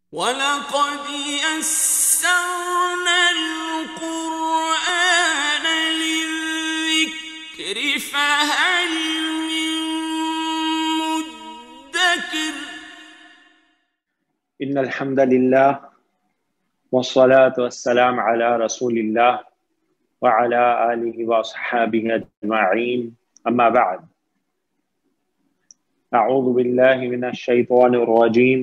وَلَقَدْ يَسَّرْنَا الْقُرْآنَ لِلذِّكْرِ فَهَلْ مِن مُّدَّكِرٍ ان الحمد للہ والصلاة والسلام على رسول اللہ وعلى آلہ وصحابہ اجمعین اما بعد اعوذ باللہ من الشیطان الرجیم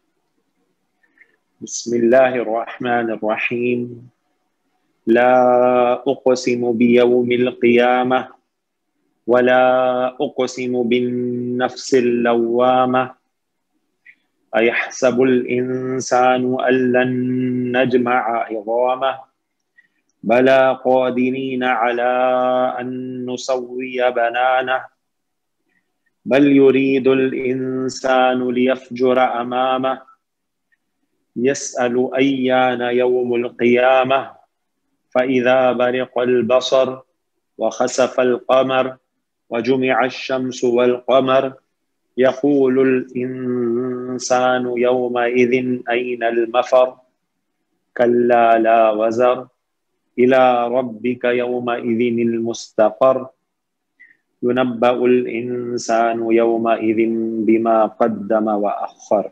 بسم اللہ الرحمن الرحیم لا اقسم بیوم القیامہ ولا اقسم بالنفس اللوامہ أيحسب الإنسان أن لن نجمع عظامه بلى قادرين على أن نسوي بنانه بل يريد الإنسان ليفجر أمامه يسأل أيان يوم القيامة فإذا برق البصر وخسف القمر وجمع الشمس والقمر يقول الإنسان يومئذ أين المفر كلا لا وزر إلى ربك يومئذ المستقر ينبأ الإنسان يومئذ بما قدم وأخر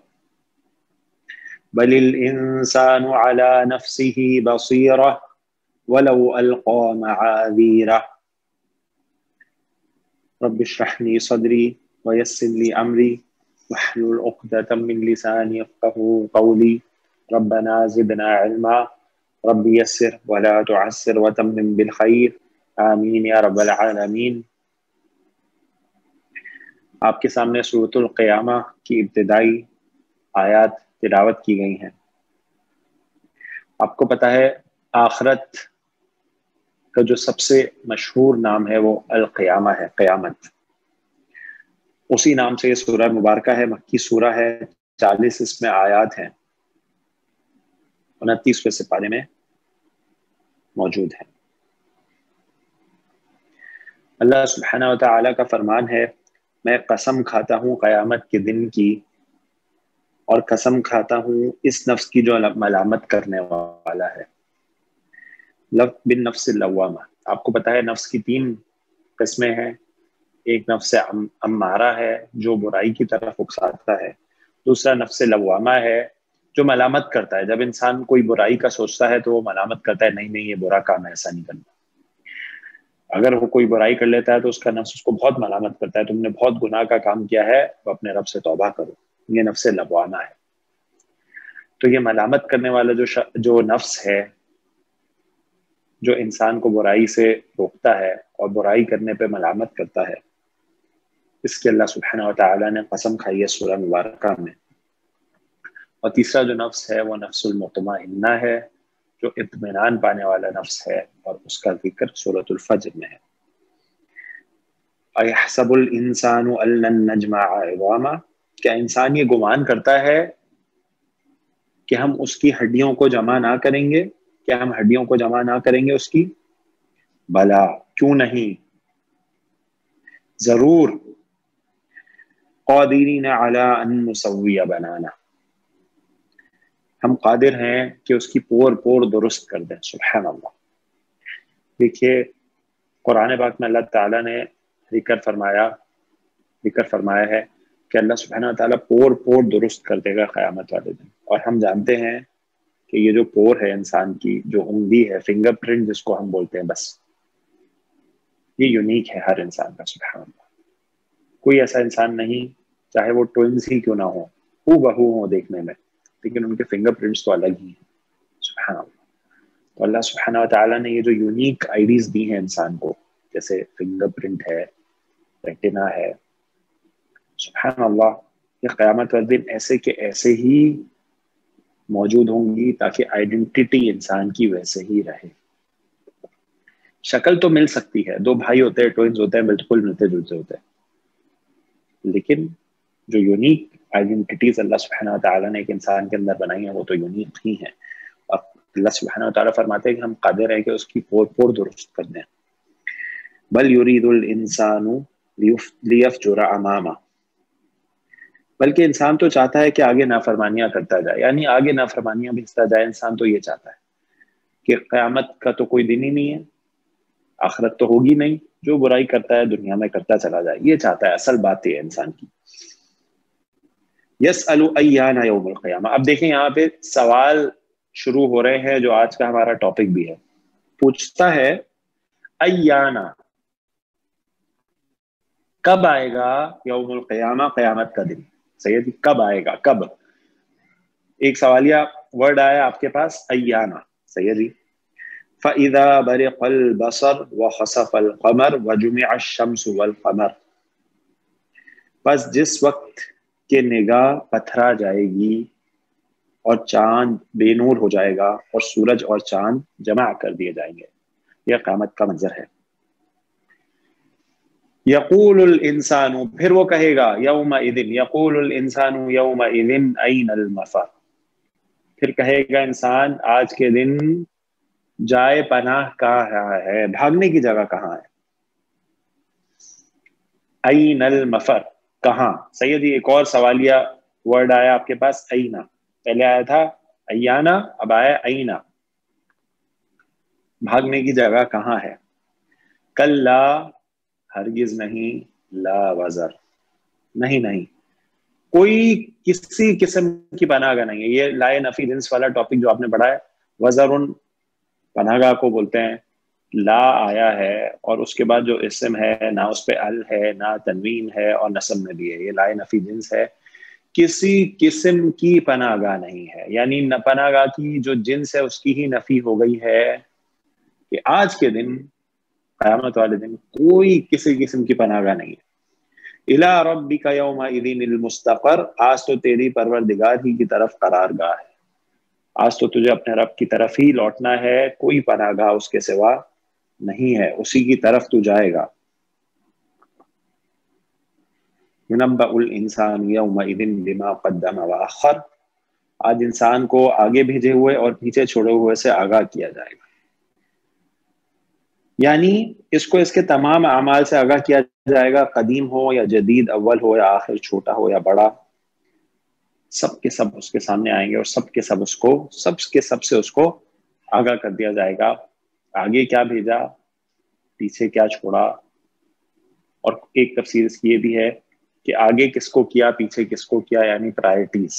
بل الإنسان على نفسه بصيرة ولو ألقى معاذيره رب اشرح لي صدري ويسر لي أمري واحلل عقدة من لساني يفقهوا قولي ربنا زدنا علما رب يسر ولا تعسر وتمم بالخير آمین یا رب العالمین۔ آپ کے سامنے سورۃ القیامہ کی ابتدائی آیات تلاوت کی گئی ہیں۔ آپ کو پتہ ہے آخرت کا جو سب سے مشہور نام ہے وہ القیامہ ہے، قیامت۔ اسی نام سے یہ سورہ مبارکہ ہے، مکی سورہ ہے، 40 اس میں آیات ہیں، 29ویں سپارے میں موجود ہے۔ اللہ سبحانہ و تعالیٰ کا فرمان ہے، میں قسم کھاتا ہوں قیامت کے دن کی، اور قسم کھاتا ہوں اس نفس کی جو ملامت کرنے والا ہے۔ لفظ بالنفس اللوامہ، آپ کو پتہ ہے نفس کی 3 قسمیں ہیں۔ ایک نفس امارہ ہے جو برائی کی طرف اکساتا ہے، دوسرا نفس لوامہ ہے جو ملامت کرتا ہے۔ جب انسان کوئی برائی کا سوچتا ہے تو وہ ملامت کرتا ہے، نہیں یہ برا کام ہے، ایسا نہیں کرنا۔ اگر وہ کوئی برائی کر لیتا ہے تو اس کا نفس اس کو بہت ملامت کرتا ہے، تم نے بہت گناہ کا کام کیا ہے، تو اپنے رب سے توبہ کرو۔ یہ نفس لوامہ ہے۔ تو یہ ملامت کرنے والا جو نفس ہے، جو انسان کو برائی سے روکتا ہے اور برائی کرنے پہ ملامت کرتا ہے، اس کے اللہ سبحانہ و تعالیٰ نے قسم کھائی ہے سورہ مبارکہ میں۔ اور تیسرا جو نفس ہے وہ نفس المطمئنہ ہے، جو اطمینان پانے والا نفس ہے، اور اس کا ذکر سورۃ الفجر میں ہے۔ اَيَحْسَبُ الْإِنسَانُ أَن لَّن نَّجْمَعَ عِظَامَهُ، کیا انسان یہ گمان کرتا ہے کہ ہم اس کی ہڈیوں کو جمع نہ کریں گے؟ کیا ہم ہڈیوں کو جمع نہ کریں گے اس کی؟ بلا، کیوں نہیں، ضرور، قادرین علی ان نسوی بنانا، ہم قادر ہیں کہ اس کی پور درست کر دیں۔ سبحان اللہ۔ دیکھیے قرآن پاک میں اللہ تعالیٰ نے ذکر فرمایا ہے کہ اللہ سبحانہ و تعالیٰ پور درست کر دے گا قیامت والے دن۔ اور ہم جانتے ہیں کہ یہ جو پور ہے انسان کی، جو انگلی ہے، فنگر پرنٹ جس کو ہم بولتے ہیں، بس یہ یونیک ہے ہر انسان کا۔ سبحان اللہ، کوئی ایسا انسان نہیں، چاہے وہ ٹوئنز ہی کیوں نہ ہو، ہو بہو ہوں دیکھنے میں، لیکن ان کے فنگر پرنٹس تو الگ ہی ہیں۔ سبحان اللہ۔ تو اللہ سبحانہ و تعالیٰ نے یہ جو یونیک آئیڈیز دی ہیں انسان کو، جیسے فنگر پرنٹ ہے، ریٹنا ہے، سبحان اللہ، یہ قیامت والے دن ایسے کہ ایسے ہی موجود ہوں گی تاکہ آئیڈینٹی انسان کی ویسے ہی رہے۔ شکل تو مل سکتی ہے، 2 بھائی ہوتے ہیں، ٹوئنز ہوتے ہیں، بالکل ملتے جلتے ہوتے ہیں، لیکن جو یونیک آئیڈینٹیز اللہ سبحانہ وتعالیٰ نے ایک انسان کے اندر بنائی ہیں وہ تو یونیک ہی ہیں۔ اور اللہ سبحانہ وتعالیٰ فرماتے ہیں کہ ہم قادر ہیں کہ اس کی پور درست کر دیں۔ بل یرید الانسان لیفجر امامہ، بلکہ انسان تو چاہتا ہے کہ آگے نافرمانیاں کرتا جائے، یعنی آگے نافرمانیاں بھیجتا جائے. انسان تو یہ چاہتا ہے کہ قیامت کا تو کوئی دن ہی نہیں ہے، آخرت تو ہوگی نہیں، جو برائی کرتا ہے دنیا میں کرتا چلا جائے، یہ چاہتا ہے. اصل بات یہ ہے انسان کی. یسأل ایان یوم القیامہ. اب دیکھیں یہاں پہ سوال شروع ہو رہے ہیں جو آج کا ہمارا ٹاپک بھی ہے. پوچھتا ہے ایانا، کب آئے گا یوم القیامہ، قیامت کا دن. سید کب آئے گا، کب؟ ایک سوالیہ ورڈ آیا آپ کے پاس، ایانا. سیدی فَإِذَا بَرِقَ الْبَصَرُ وَخَسَفَ الْقَمَرُ وَجُمِعَ الشَّمْسُ وَالْقَمَرُ. بس جس وقت کہ نگاہ پتھرا جائے گی اور چاند بے نور ہو جائے گا اور سورج اور چاند جمع کر دیے جائیں گے. یہ قیامت کا منظر ہے. یقول الانسان، پھر وہ کہے گا یومئذ، یقول الانسان یومئذ این المفر. پھر کہے گا انسان آج کے دن جائے پناہ کہاں ہے، بھاگنے کی جگہ کہاں ہے. این المفر، کہاں. سیدی ایک اور سوالیہ ورڈ آیا آپ کے پاس، اینا. پہلے آیا تھا ایانا، اب آیا اینا، بھاگنے کی جگہ کہاں ہے. کلا، ہرگز نہیں، لا وزر، نہیں نہیں، کوئی کسی قسم کی پناہ گاہ نہیں ہے. یہ لائے نفی جنس والا ٹاپک جو آپ نے پڑھا ہے، وزرن پناہ گاہ کو بولتے ہیں. لا آیا ہے اور اس کے بعد جو اسم ہے نہ اس پہ ال ہے نہ تنوین ہے اور نصب میں بھی ہے. یہ لائے نفی جنس ہے، کسی قسم کی پناہ گاہ نہیں ہے. یعنی پناہ گاہ کی جو جنس ہے اس کی ہی نفی ہو گئی ہے کہ آج کے دن، قیامت والے دن، کوئی کسی قسم کی پناہ گاہ نہیں ہے. الی ربک یومئذ المستقر، آج تو تیری پروردگار ہی کی طرف قرار گاہ ہے. آج تو تجھے اپنے رب کی طرف ہی لوٹنا ہے، کوئی پناہ گاہ اس کے سوا نہیں ہے، اسی کی طرف تو جائے گا. ینبأ الانسان یومئذ بما قدم واخر، آج انسان کو آگے بھیجے ہوئے اور پیچھے چھوڑے ہوئے سے آگاہ کیا جائے گا. یعنی اس کو اس کے تمام اعمال سے آگاہ کیا جائے گا، قدیم ہو یا جدید، اول ہو یا آخر، چھوٹا ہو یا بڑا، سب کے سب اس کے سامنے آئیں گے اور سب کے سب اس کو، سب کے سب سے اس کو آگاہ کر دیا جائے گا. آگے کیا بھیجا، پیچھے کیا چھوڑا. اور ایک تفسیر اس کی یہ بھی ہے کہ آگے کس کو کیا، پیچھے کس کو کیا، یعنی پرائرٹیز،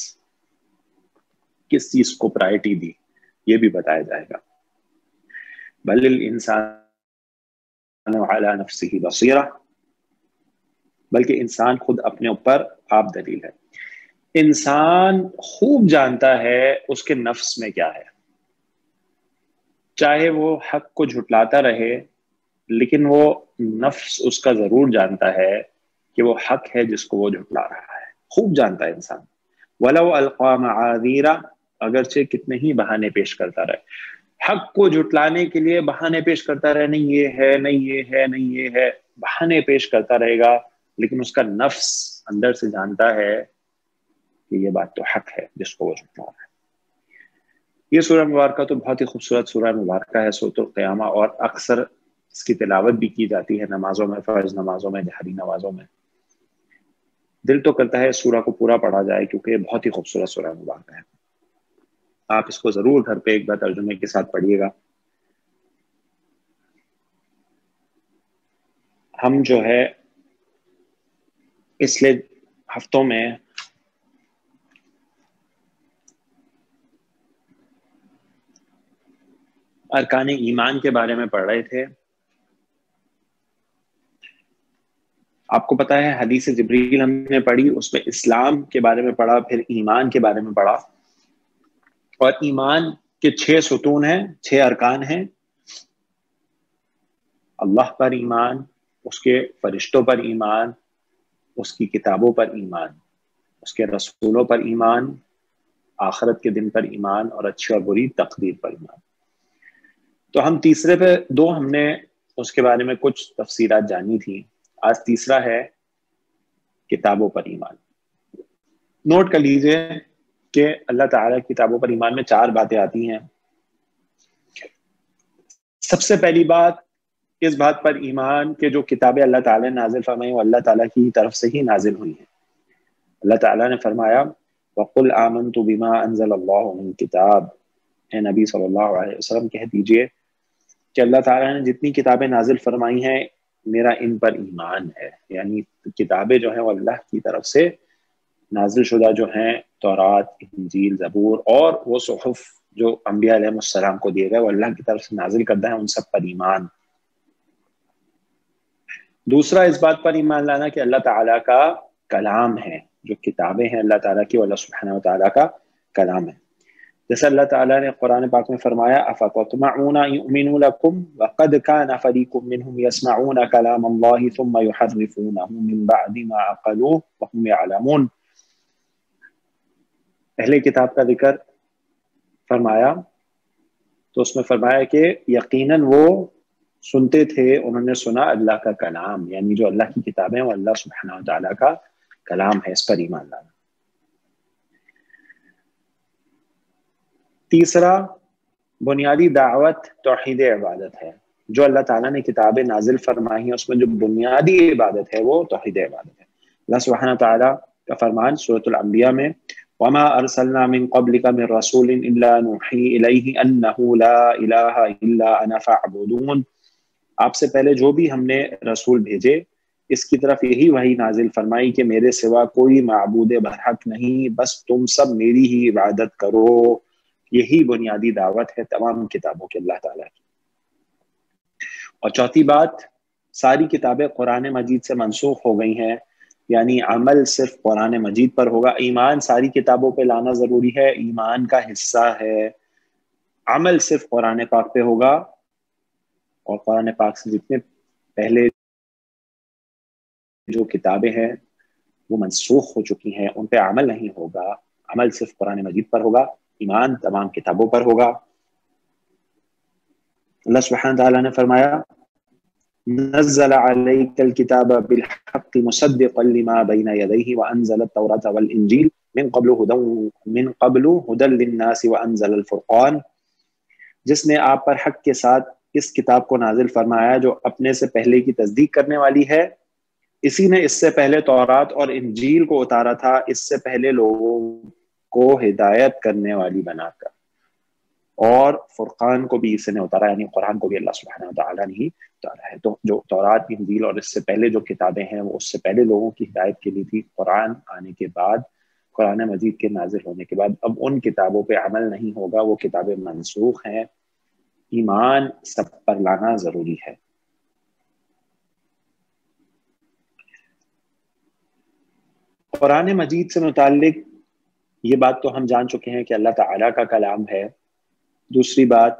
کس چیز کو پرائرٹی دی، یہ بھی بتایا جائے گا. بل الانسان علی نفسہ بصیرہ، بلکہ انسان خود اپنے اوپر آپ دلیل ہے. انسان خوب جانتا ہے اس کے نفس میں کیا ہے. چاہے وہ حق کو جھٹلاتا رہے لیکن وہ نفس اس کا ضرور جانتا ہے کہ وہ حق ہے جس کو وہ جھٹلا رہا ہے. خوب جانتا ہے انسان. وَلَوْ أَلْقَى مَعَاذِيرَ، اگرچہ کتنے ہی بہانے پیش کرتا رہے، حق کو جھٹلانے کے لیے بہانے پیش کرتا رہے، نہیں یہ ہے، نہیں یہ ہے، نہیں یہ ہے، بہانے پیش کرتا رہے گا، لیکن اس کا نفس اندر سے جانتا ہے کہ یہ بات تو حق ہے جس کو وہ جھٹلا رہا ہے. یہ سورہ مبارکہ تو بہت ہی خوبصورت سورہ مبارکہ ہے، سورۃ القیامہ، اور اکثر اس کی تلاوت بھی کی جاتی ہے نمازوں میں، فرض نمازوں میں، جہری نمازوں میں. دل تو کرتا ہے سورہ کو پورا پڑھا جائے کیونکہ یہ بہت ہی خوبصورت سورہ مبارکہ ہے. آپ اس کو ضرور گھر پہ ایک بار ترجمے کے ساتھ پڑھیے گا. ہم جو ہے پچھلے ہفتوں میں ارکان ایمان کے بارے میں پڑھ رہے تھے. آپ کو پتا ہے حدیث جبریل ہم نے پڑھی، اس میں اسلام کے بارے میں پڑھا، پھر ایمان کے بارے میں پڑھا. اور ایمان کے 6 ستون ہیں، 6 ارکان ہیں. اللہ پر ایمان، اس کے فرشتوں پر ایمان، اس کی کتابوں پر ایمان، اس کے رسولوں پر ایمان، آخرت کے دن پر ایمان، اور اچھی اور بری تقدیر پر ایمان. تو ہم تیسرے پہ 2 ہم نے اس کے بارے میں کچھ تفسیرات جانی تھی. آج تیسرا ہے کتابوں پر ایمان. نوٹ کر لیجئے کہ اللہ تعالیٰ کی کتابوں پر ایمان میں 4 باتیں آتی ہیں. سب سے پہلی بات اس بات پر ایمان کہ جو کتابیں اللہ تعالیٰ نے نازل فرمائی وہ اللہ تعالیٰ کی طرف سے ہی نازل ہوئی ہیں. اللہ تعالیٰ نے فرمایا وَقُلْ آمَنْتُ بِمَا أَنزَلَ اللَّهُ مِنْ کتاب، اے نبی صلی اللہ علیہ وسلم کہہ دیجئے کہ اللہ تعالیٰ نے جتنی کتابیں نازل فرمائی ہیں میرا ان پر ایمان ہے، یعنی کتابیں جو ہیں وہ اللہ کی طرف سے نازل شدہ جو ہیں، تورات، انجیل، زبور اور وہ صحف جو انبیاء علیہ السلام کو دیے گئے وہ اللہ کی طرف سے نازل کردہ ہیں، ان سب پر ایمان۔ دوسرا اس بات پر ایمان لانا کہ اللہ تعالیٰ کا کلام ہے، جو کتابیں ہیں اللہ تعالیٰ کی، اللہ سبحانہ وتعالیٰ کا کلام ہے۔ جیسے اللہ تعالیٰ نے قرآن پاک میں فرمایا أَفَتَطْمَعُونَ يُؤْمِنُوا لَكُمْ وَقَدْ كَانَ فَرِيقٌ مِّنْهُمْ يَسْمَعُونَ كَلَامَ اللَّهِ ثُمَّ يُحَرِّفُونَهُ مِنْ بَعْدِ مَا عَقَلُوهُ وَهُمْ يَعْلَمُونَ۔ اہل کتاب کا ذکر فرمایا تو اس میں فرمایا کہ یقیناً وہ سنتے تھے، انہوں نے سنا اللہ کا کلام، یعنی جو اللہ کی کتابیں وہ اللہ سبحانہ وتعالیٰ کا کلام ہے، اس پر ایمان لانا۔ تیسرا بنیادی دعوت توحید عبادت ہے، جو اللہ تعالیٰ نے کتابیں نازل فرمائی ہیں اس میں جو بنیادی عبادت ہے وہ توحید عبادت ہے۔ اللہ سبحانہ تعالیٰ کا فرمان سورۃ الانبیاء میں وَمَا أَرْسَلْنَا مِن قَبْلِكَ مِن رَّسُولٍ إِلَّا نُوحِي إِلَيْهِ أَنَّهُ لَا إِلَٰهَ إِلَّا أَنَا فَاعْبُدُونِ۔ آپ سے پہلے جو بھی ہم نے رسول بھیجے اس کی طرف یہی وحی نازل فرمائی کہ میرے سوا کوئی معبود برحق نہیں، بس تم سب میری ہی عبادت کرو۔ یہی بنیادی دعوت ہے تمام کتابوں کے اللہ تعالیٰ کی۔ اور چوتھی بات، ساری کتابیں قرآن مجید سے منسوخ ہو گئی ہیں، یعنی عمل صرف قرآن مجید پر ہوگا۔ ایمان ساری کتابوں پہ لانا ضروری ہے، ایمان کا حصہ ہے، عمل صرف قرآن پاک پہ ہوگا، اور قرآن پاک سے جتنے پہلے جو کتابیں ہیں وہ منسوخ ہو چکی ہیں ان پہ عمل نہیں ہوگا، عمل صرف قرآن مجید پر ہوگا، ایمان تمام کتابوں پر ہوگا۔ اللہ سبحانہ تعالیٰ نے فرمایا نزل علیک الکتاب بالحق مصدقا لما بین یدیہ وانزل التوراۃ والانجیل من قبل ھدی للناس وانزل الفرقان، جس نے آپ پر حق کے ساتھ اس کتاب کو نازل فرمایا جو اپنے سے پہلے کی تصدیق کرنے والی ہے، اسی نے اس سے پہلے تورات اور انجیل کو اتارا تھا اس سے پہلے لوگوں کو ہدایت کرنے والی بنا کر، اور فرقان کو بھی اسی نے اتارا، یعنی قرآن کو بھی اللہ سبحانہ وتعالیٰ نے ہی اتارا ہے۔ تو جو تورات، انجیل اور اس سے پہلے جو کتابیں ہیں وہ اس سے پہلے لوگوں کی ہدایت کے لیے تھی، قرآن آنے کے بعد، قرآن مجید کے نازل ہونے کے بعد اب ان کتابوں پہ عمل نہیں ہوگا، وہ کتابیں منسوخ ہیں، ایمان سب پر لانا ضروری ہے۔ قرآن مجید سے متعلق یہ بات تو ہم جان چکے ہیں کہ اللہ تعالیٰ کا کلام ہے۔ دوسری بات،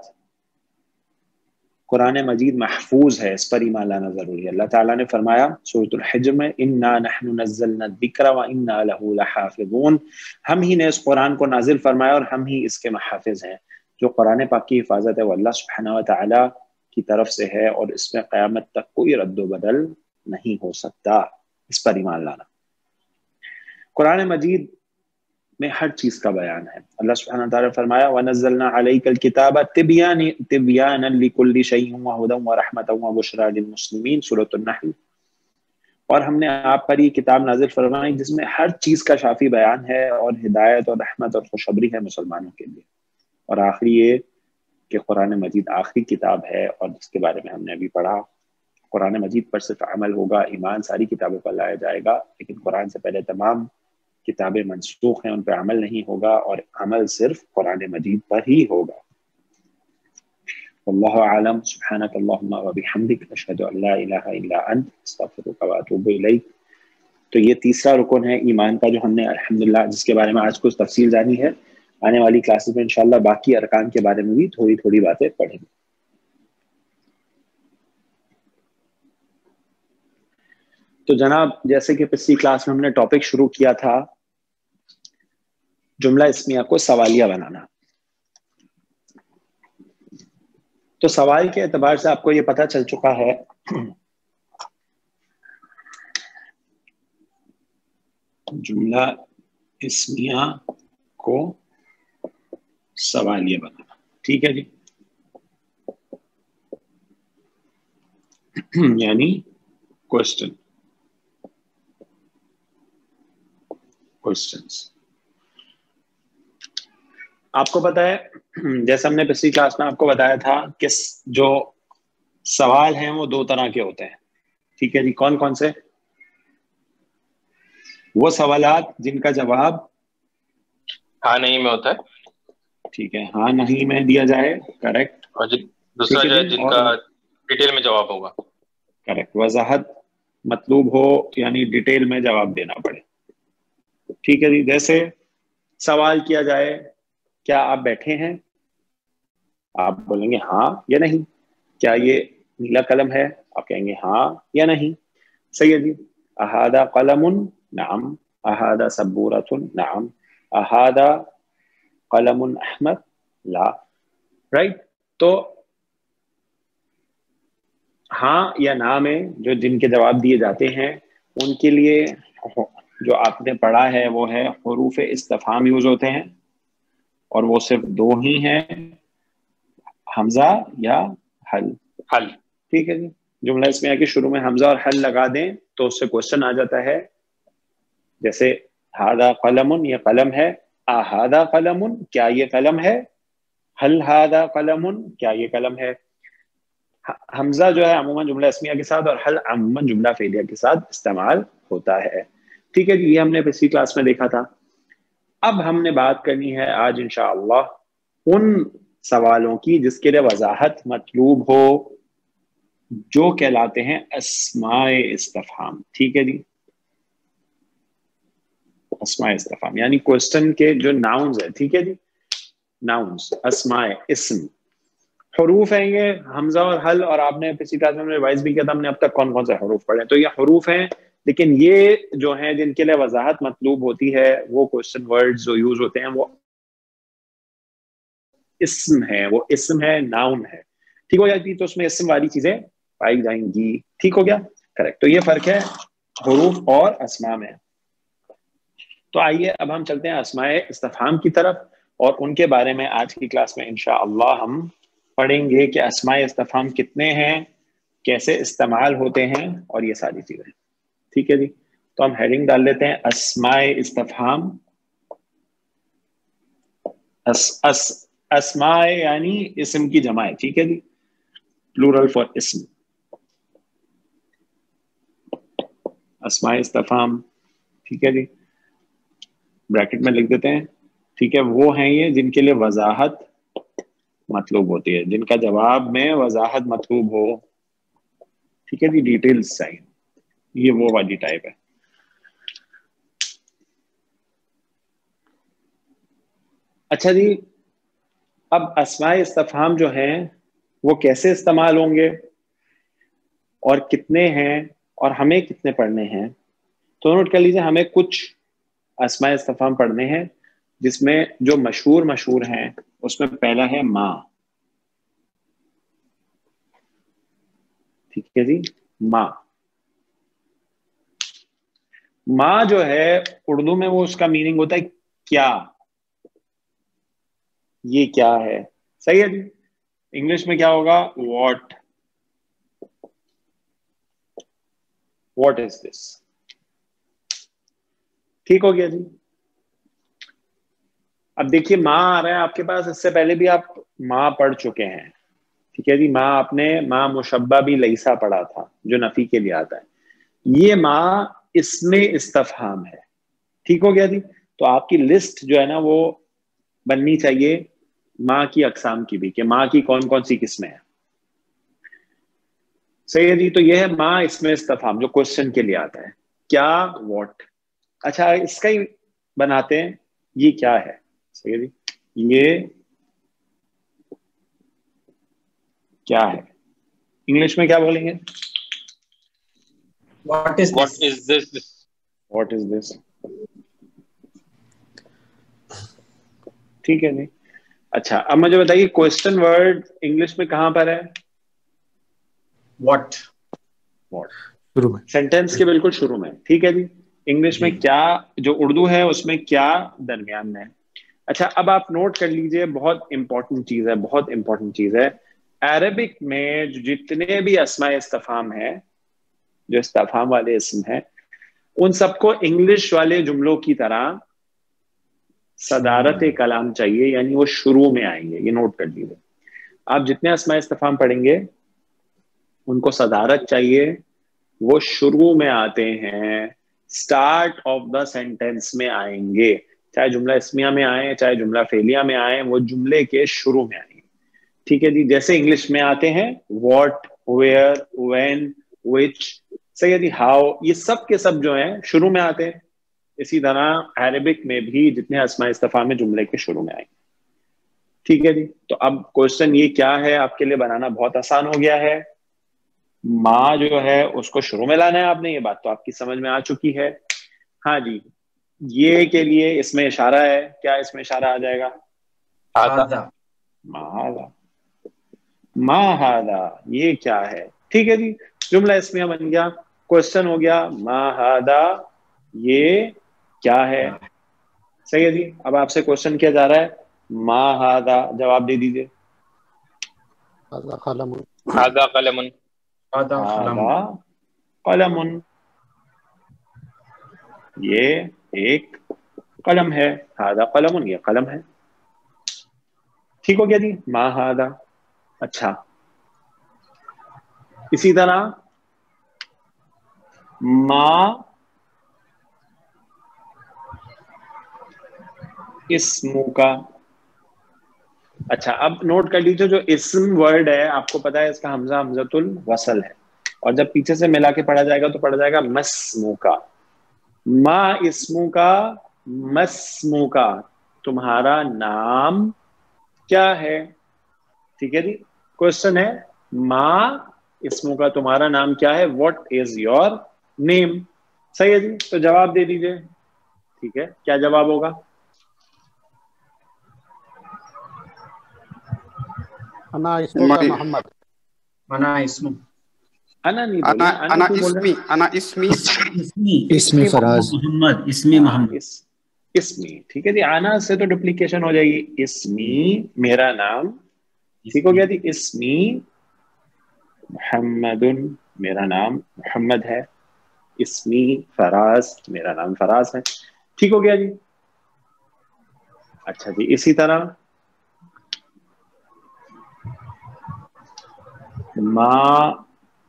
قرآن مجید محفوظ ہے، اس پر ایمان لانا ضروری ہے۔ اللہ تعالیٰ نے فرمایا سورۃ الحجر میں اِنَّا نَحْنُ نَزَّلْنَا الذِّكْرَ وَإِنَّا لَهُ لَحَافِظُونَ، ہم ہی نے اس قرآن کو نازل فرمایا اور ہم ہی اس کے محافظ ہیں۔ جو قرآن پاک کی حفاظت ہے وہ اللہ سبحانہ وتعالیٰ کی طرف سے ہے، اور اس میں قیامت تک کوئی رد و بدل نہیں ہو سکتا، اس پر ایمان لانا۔ قرآن مجید میں ہر چیز کا بیان ہے۔ اللہ سبحانہ وتعالیٰ نے فرمایا وَنَزَّلْنَا عَلَيْكَ الْكِتَابَ تِبْيَانًا لِكُلِّ شَيْءٍ وَهُدًى وَرَحْمَةً وَبُشْرَىٰ لِلْمُسْلِمِينَ، سورۃ النحل۔ اور ہم نے آپ پر یہ کتاب نازل فرمائی جس میں ہر چیز کا شافی بیان ہے اور ہدایت اور رحمت اور خوشخبری ہے مسلمانوں کے لیے۔ اور آخری یہ کہ قرآن مجید آخری کتاب ہے، اور جس کے بارے میں ہم نے ابھی پڑھا، قرآن مجید پر صرف عمل ہوگا، ایمان ساری کتابوں پر لایا جائے گا، لیکن قرآن سے پہلے تمام کتابیں منسوخ ہیں، ان پہ عمل نہیں ہوگا، اور عمل صرف قرآن مجید پر ہی ہوگا۔ واللہ اعلم، سبحانک اللہم وبحمدک، اشہد ان لا الہ الا انت، استغفرک واتوب الیک۔ تو یہ تیسرا رکن ہے ایمان کا جو ہم نے الحمدللہ جس کے بارے میں آج کچھ تفصیل جانی ہے۔ آنے والی کلاسز میں انشاءاللہ باقی ارکان کے بارے میں بھی تھوڑی تھوڑی باتیں پڑھیں گے۔ تو جناب جیسے کہ پچھلی کلاس میں ہم نے ٹاپک شروع کیا تھا جملہ اسمیہ کو سوالیہ بنانا، تو سوال کے اعتبار سے آپ کو یہ پتہ چل چکا ہے جملہ اسمیہ کو سوالیہ بنانا، ٹھیک ہے جی، یعنی کوشچن۔ questions. آپ کو پتا ہے جیسے ہم نے پچھلی کلاس میں آپ کو بتایا تھا کہ جو سوال ہیں وہ دو طرح کے ہوتے ہیں. ٹھیک ہے جی. کون کون سے؟ وہ سوالات جن کا جواب ہاں نہیں میں ہوتا ہے. ٹھیک ہے, ہاں نہیں میں دیا جائے, کریکٹ. اور دوسرا جو ہے جن کا ڈیٹیل میں جواب ہوگا. کریکٹ, وضاحت مطلوب ہو یعنی ڈیٹیل میں جواب دینا پڑے. ٹھیک ہے جی. جیسے سوال کیا جائے کیا آپ بیٹھے ہیں, آپ بولیں گے ہاں یا نہیں. کیا یہ نیلا قلم ہے, آپ کہیں گے ہاں یا نہیں. صحیح ہے جی. احاذا قلم, نعم. احاذا سبورۃ, نعم. احاذا قلم احمر, لا. رائٹ. تو ہاں یا نہ میں جو جن کے جواب دیے جاتے ہیں ان کے لیے جو آپ نے پڑھا ہے وہ ہے حروف استفہام یوز ہوتے ہیں, اور وہ صرف دو ہی ہیں, حمزہ یا حل. حل. ٹھیک ہے جی. جملہ اس میں آ کے شروع میں حمزہ اور حل لگا دیں تو اس سے کوشچن آ جاتا ہے. جیسے ہاذا قلم, یہ قلم ہے. اہذا قلم, کیا یہ قلم ہے. حل ہاذا قلم, کیا یہ قلم ہے. حمزہ جو ہے عموماً جملہ اسمیہ کے ساتھ اور حل عموماً جملہ فعلیہ کے ساتھ استعمال ہوتا ہے. ٹھیک ہے جی. یہ ہم نے پچھلی کلاس میں دیکھا تھا. اب ہم نے بات کرنی ہے آج انشاءاللہ ان سوالوں کی جس کے لیے وضاحت مطلوب ہو, جو کہلاتے ہیں اسماء استفہام. ٹھیک ہے جی. اسماء استفہام یعنی کوسچن کے جو ناؤنز ہیں. ٹھیک ہے جی. ناؤنز, اسماء, اسم. حروف ہیں یہ حمزہ اور حل, اور آپ نے پچھلی کلاس میں ریوائز بھی کیا تھا ہم نے اب تک کون کون سے حروف پڑھے. تو یہ حروف ہیں, لیکن یہ جو ہیں جن کے لیے وضاحت مطلوب ہوتی ہے وہ کوسچن ورڈز جو یوز ہوتے ہیں وہ اسم ہے. وہ اسم ہے, ناؤن ہے. ٹھیک ہو جاتی, تو اس میں اسم والی چیزیں پائی جائیں گی. ٹھیک ہو گیا, کریکٹ. تو یہ فرق ہے حروف اور اسماء میں. تو آئیے اب ہم چلتے ہیں اسماء استفہام کی طرف, اور ان کے بارے میں آج کی کلاس میں انشاءاللہ ہم پڑھیں گے کہ اسماء استفہام کتنے ہیں, کیسے استعمال ہوتے ہیں, اور یہ ساری چیزیں. ٹھیک ہے جی. تو ہم ہیڈنگ ڈال لیتے ہیں اسماء استفہام. اسماء یعنی اسم کی جمع ہے. ٹھیک ہے جی. پلورل فار اسم. اسماء استفہام. ٹھیک ہے جی. بریکٹ میں لکھ دیتے ہیں. ٹھیک ہے. وہ ہیں یہ جن کے لیے وضاحت مطلوب ہوتی ہے, جن کا جواب میں وضاحت مطلوب ہو. ٹھیک ہے جی. ڈیٹیلز چاہیے. یہ وہ والی ٹائپ ہے. اچھا جی. اب اسماء استفہام جو ہیں وہ کیسے استعمال ہوں گے اور کتنے ہیں اور ہمیں کتنے پڑھنے ہیں, تو نوٹ کر لیجیے. ہمیں کچھ اسماء استفہام پڑھنے ہیں جس میں جو مشہور ہیں اس میں پہلا ہے ماں. ٹھیک ہے جی. ماں. ماں جو ہے اردو میں وہ اس کا میننگ ہوتا ہے کیا, یہ کیا ہے. صحیح ہے جی. انگلش میں کیا ہوگا, واٹ از دس. ٹھیک ہو گیا جی. اب دیکھیے ماں آ رہا ہے آپ کے پاس, اس سے پہلے بھی آپ ماں پڑھ چکے ہیں. ٹھیک ہے جی. ماں آپ نے ماں مشبہ بھی لیسا پڑھا تھا جو نفی کے لیے آتا ہے. یہ ماں اسم استفہام ہے. ٹھیک ہو گیا جی. تو آپ کی لسٹ جو ہے نا وہ بننی چاہیے ماں کی اقسام کی بھی, کہ ماں کی کون کون سی قسمیں ہیں. صحیح ہے جی. تو یہ ہے ماں اسم استفہام جو کوشچن کے لیے آتا ہے. کیا, واٹ. اچھا اس کا ہی بناتے ہیں, یہ کیا ہے. صحیح ہے جی. یہ کیا ہے. انگلش میں کیا بولیں گے, What is this? What is this. ٹھیک ہے جی. اچھا اب مجھے بتائیے کوشچن ورڈ انگلش میں کہاں پر ہے. What. شروع میں, سینٹینس کے بالکل شروع میں. ٹھیک ہے جی. انگلش میں کیا, جو اردو ہے اس میں کیا درمیان میں. اچھا اب آپ نوٹ کر لیجئے, بہت امپورٹنٹ چیز ہے, بہت امپورٹنٹ چیز ہے. عربک میں جتنے بھی اسماء استفہام ہیں, جو استفہام والے اسم ہیں, उन सबको इंग्लिश वाले जुमलों की तरह सदारत कलाम चाहिए, यानी वो शुरू में आएंगे। ये नोट कर लीजिए, आप जितने अस्माए इस्तिफाम पढ़ेंगे उनको सदारत चाहिए, वो शुरू में आते हैं, स्टार्ट ऑफ द सेंटेंस में आएंगे, चाहे जुमला इस्मिया में आए चाहे जुमला फेलिया में आए, वो जुमले के शुरू में आएंगे। ठीक है जी, जैसे इंग्लिश में आते हैं व्हाट, वेयर, व्हेन, व्हिच, सही है जी, हाउ, ये सब के सब जो हैं शुरू में आते हैं। इसी तरह अरबिक में भी जितने अस्मा इस्तिफाम में जुमले के शुरू में आएंगे। ठीक है जी, तो अब क्वेश्चन ये क्या है, आपके लिए बनाना बहुत आसान हो गया है। माँ जो है उसको शुरू में लाना है आपने, ये बात तो आपकी समझ में आ चुकी है। हाँ जी, ये के लिए इसमें इशारा है, क्या इसमें इशारा आ जाएगा? हादा, माहादा, माहादा, ये क्या है? ठीक है जी, जुमला इसमें बन गया। क्वेश्चन हो गया माहादा, ये क्या है? सही है जी, अब आपसे क्वेश्चन किया जा रहा है माहादा, जवाब दे दीजिए। हादा कलमुन, हादा कलमुन, हादा कलमुन, ये एक कलम है। हादा कलमुन, ये कलम है। ठीक हो गया जी, माहादा। अच्छा, इसी तरह मा इस्मु का। अच्छा, अब नोट कर लीजिए, जो इस्म वर्ड है आपको पता है इसका हमजा हमजतुल वसल है, और जब पीछे से मिला के पढ़ा जाएगा तो पढ़ा जाएगा मस्मु का। मा इस्मु का, मस्मु का, तुम्हारा नाम क्या है? ठीक है जी, क्वेश्चन है मा इस्मु का, तुम्हारा नाम क्या है? What is your name? सही है जी, तो जवाब दे दीजिए। ठीक है, क्या जवाब होगा? अना इस्मुका मोहम्मद, अना इस्मु, अना नहीं बोलना, अना क्यों बोल रहे इस्मी, अना इस्मी, इसमें फराज, मोहम्मद, इस्मी हैं? मोहम्मद। इसमी, ठीक है जी, आना से तो डुप्लीकेशन हो जाएगी, इसमी मेरा नाम। ठीक हो गया जी, इसमी मुहम्मदुन, मेरा नाम मुहम्मद है। इसमी फराज, मेरा नाम फराज है। ठीक हो गया जी। अच्छा जी, इसी तरह मा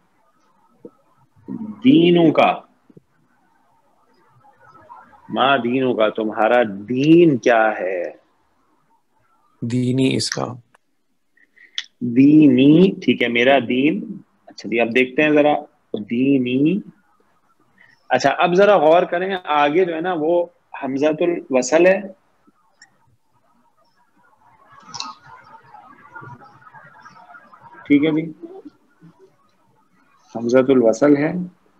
दीनों का, मा दीनों का, तुम्हारा दीन क्या है? दीनी इस्लाम, दीनी, ठीक है, मेरा दीन। अच्छा जी, अब देखते हैं जरा दीनी। अच्छा, अब जरा गौर करें, आगे जो है ना वो हमजातुल वसल है, ठीक है जी, हमजातुल वसल है।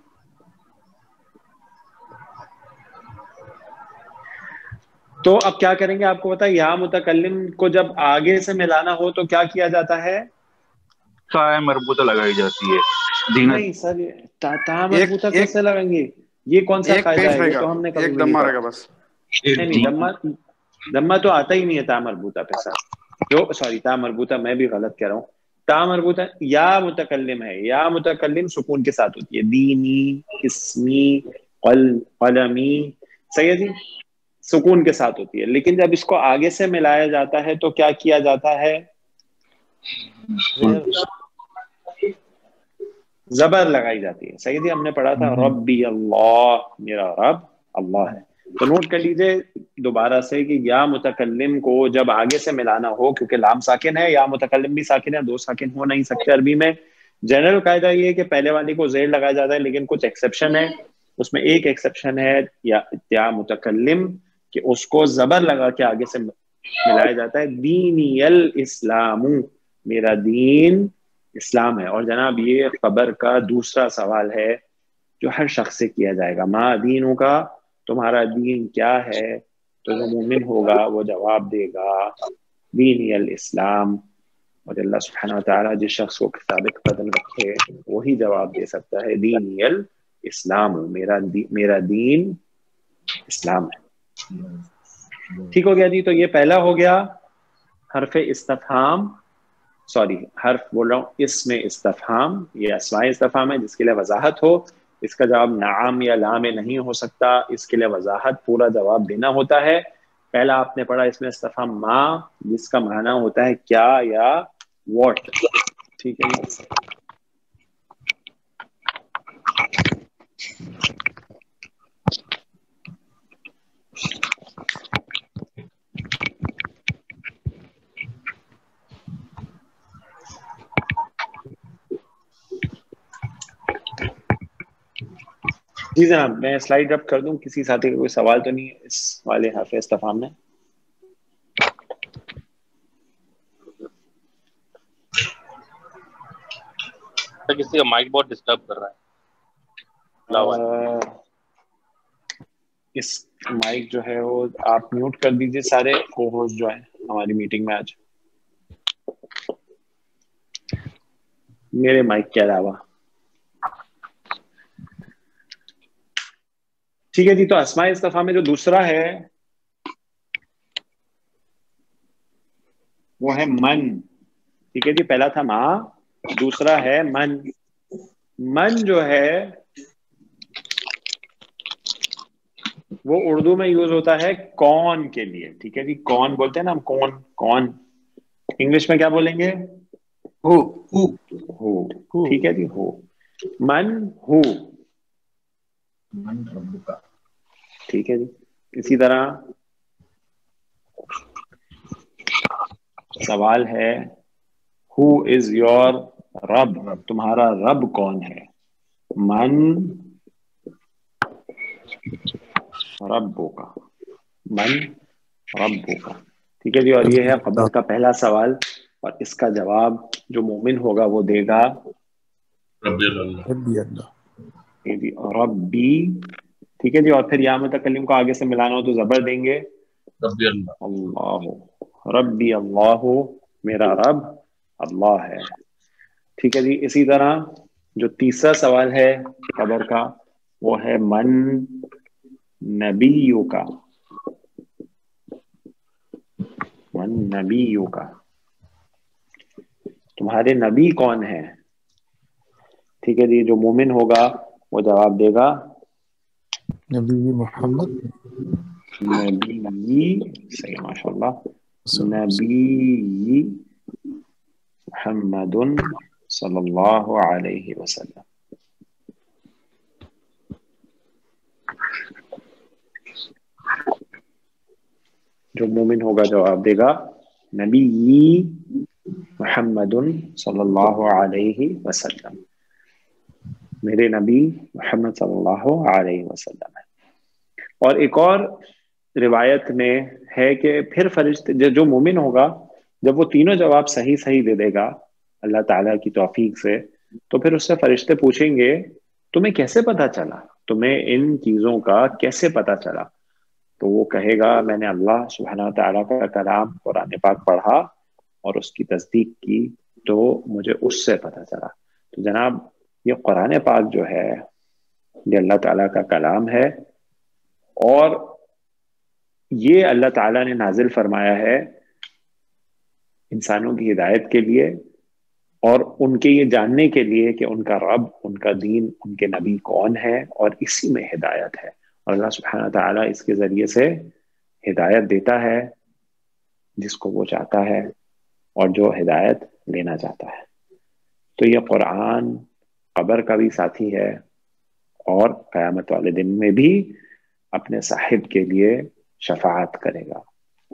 तो अब क्या करेंगे आपको पता है, या मुतकल्लिम को जब आगे से मिलाना हो तो क्या किया जाता है? ताए मरबूता लगाई जाती है। नहीं सर, ता मरबूता कैसे लगाएंगे? ये कौन सा कायदा है? ये तो हमने कभी एक नहीं दम्मा पढ़ा। रहेगा बस। नहीं, दम्मा तो आता ही नहीं है ता मरबूता पे सर। जो सॉरी, ता मरबूता मैं भी गलत कह रहा हूँ। ता मरबूता या मुतकल्लिम है, या मुतकल्लिम सुकून के साथ होती है। दीनी, इस्मी, कलमी, सही है जी, सुकून के साथ होती है। लेकिन जब इसको आगे से मिलाया जाता है तो क्या किया जाता है? जबर लगाई जाती है। सही जी, हमने पढ़ा था रब्बी अल्लाह, मेरा रब अल्लाह है। तो नोट कर लीजिए दोबारा से कि या मुतकल्लिम को जब आगे से मिलाना हो, क्योंकि लाम साकिन है, या मुतकल्लिम भी साकिन है, दो साकिन हो नहीं सकते अरबी में। जनरल कायदा ये है कि पहले वाली को जेर लगाया जाता है, लेकिन कुछ एक्सेप्शन है। उसमें एक एक्सेप्शन है या मुतकल्लिम, कि उसको जबर लगा के आगे से मिलाया जाता है। दीनियल इस्लामू, मेरा दीन इस्लाम है। और जनाब ये खबर का दूसरा सवाल है जो हर शख्स से किया जाएगा, मा दीनों का, तुम्हारा दीन क्या है? तो जो मोमिन होगा वो जवाब देगा दीनियल इस्लाम। और अल्लाह सुब्हानहू व तआला जिस शख्स को साबित कदम रखे वही जवाब दे सकता है दीनियल इस्लाम, मेरा दीन इस्लाम है। ठीक हो गया जी, तो ये पहला हो गया हर्फ इस्तफहाम, सॉरी हर्फ बोल रहा हूँ, इसमें इस्तफहाम, ये अस्माए इस्तफहाम है जिसके लिए वजाहत हो। اس کا جواب نعم یا لا میں نہیں ہو سکتا، اس کے لیے وضاحت پورا جواب دینا ہوتا ہے. پہلا آپ نے پڑھا اس میں استفہام ما، جس کا معنی ہوتا ہے کیا یا واٹ. ٹھیک ہے جی. جی جناب میں سلائیڈ اپ کر دوں. کسی ساتھی کا کوئی سوال تو نہیں ہے اس والے حرف استفہام میں؟ کسی کا مائک بہت ڈسٹرب کر رہا ہے. اس مائک جو ہے وہ آپ میوٹ کر دیجئے سارے کو ہوسٹ جو ہیں ہماری میٹنگ میں آج، میرے مائک کے علاوہ. ٹھیک ہے جی. تو اسماء استفہام میں جو دوسرا ہے وہ ہے من. ٹھیک ہے جی. پہلا تھا ماں، دوسرا ہے من. من جو ہے وہ اردو میں یوز ہوتا ہے کون کے لیے. ٹھیک ہے جی. کون بولتے ہیں نا ہم، کون کون. انگلش میں کیا بولیں گے؟ ہو. ٹھیک ہے جی. ہو. من ہو. من رب کا. ٹھیک ہے جی. اسی طرح سوال ہے ہو از یور رب، تمہارا رب کون ہے؟ من ربو کا، من ربو کا. ٹھیک ہے جی. اور یہ ہے قبر کا پہلا سوال، اور اس کا جواب جو مومن ہوگا وہ دے گا ربی اللہ. ربی. ٹھیک ہے جی. اور پھر یا متکلم کو آگے سے ملانا ہو تو زبر دیں گے ربی اللہ. اللہ. ربی اللہ، میرا رب اللہ ہے. ٹھیک ہے جی. اسی طرح جو تیسرا سوال ہے قبر کا وہ ہے من نبیوں کا. من نبیوں کا، تمہارے نبی کون ہے؟ ٹھیک ہے جی. جو مومن ہوگا وہ جواب دے گا نبی محمد. نبی. صحیح ماشاء اللہ. نبی محمد صلی اللہ علیہ وسلم. جو مومن ہوگا جواب دے گا نبی محمد صلی اللہ علیہ وسلم، میرے نبی محمد صلی اللہ علیہ وسلم ہے. اور ایک اور روایت میں ہے کہ پھر فرشتے جو مومن ہوگا جب وہ تینوں جواب صحیح صحیح دے دے گا اللہ تعالیٰ کی توفیق سے، تو پھر اس سے فرشتے پوچھیں گے تمہیں کیسے پتا چلا، تمہیں ان چیزوں کا کیسے پتا چلا؟ تو وہ کہے گا میں نے اللہ سبحانہ وتعالیٰ کا کلام قرآن پاک پڑھا اور اس کی تصدیق کی تو مجھے اس سے پتا چلا. تو جناب یہ قرآن پاک جو ہے یہ اللہ تعالیٰ کا کلام ہے، اور یہ اللہ تعالیٰ نے نازل فرمایا ہے انسانوں کی ہدایت کے لیے اور ان کے یہ جاننے کے لیے کہ ان کا رب، ان کا دین، ان کے نبی کون ہے، اور اسی میں ہدایت ہے. اور اللہ سبحانہ تعالیٰ اس کے ذریعے سے ہدایت دیتا ہے جس کو وہ چاہتا ہے اور جو ہدایت لینا چاہتا ہے. تو یہ قرآن قبر کا بھی ساتھی ہے اور قیامت والے دن میں بھی اپنے صاحب کے لیے شفاعت کرے گا.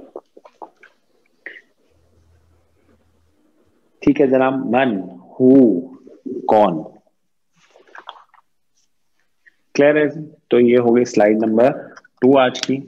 ٹھیک ہے جناب. من ہو کون. کلیئر ہے؟ تو یہ ہوگی سلائیڈ نمبر 2 آج کی.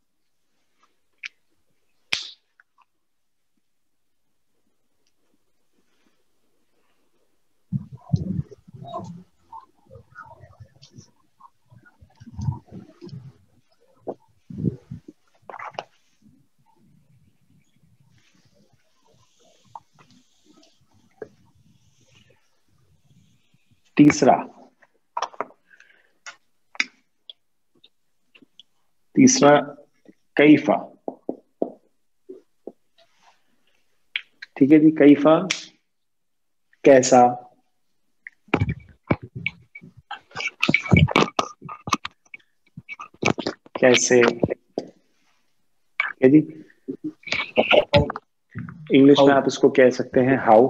تیسرا کیفا. ٹھیک ہے جی. کیفا کیسا. कैसे, जी इंग्लिश में आप इसको कह सकते हैं हाउ,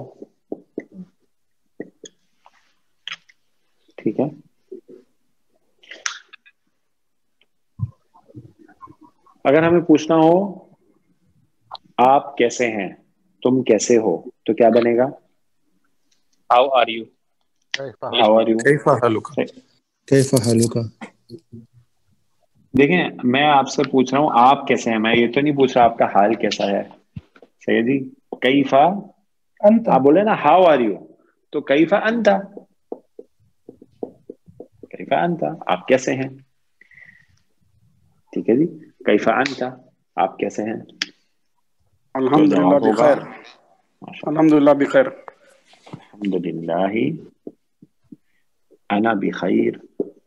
ठीक है। अगर हमें पूछना हो आप कैसे हैं, तुम कैसे हो, तो क्या बनेगा? How are you. How are you. कैफा हालुका, कैफा हालुका। देखें मैं आपसे पूछ रहा हूँ आप कैसे हैं, मैं ये तो नहीं पूछ रहा आपका हाल कैसा है। सही है जी। कैफा आप बोले ना हाउ आर यू, तो कैफा अंता, कैफा अंता आप कैसे हैं, ठीक है जी। कैफा अंता आप कैसे हैं, अल्हम्दुलिल्लाह बिखैर, अल्हम्दुलिल्लाह बिखैर, अल्हम्दुलिल्लाह अना बिखैर,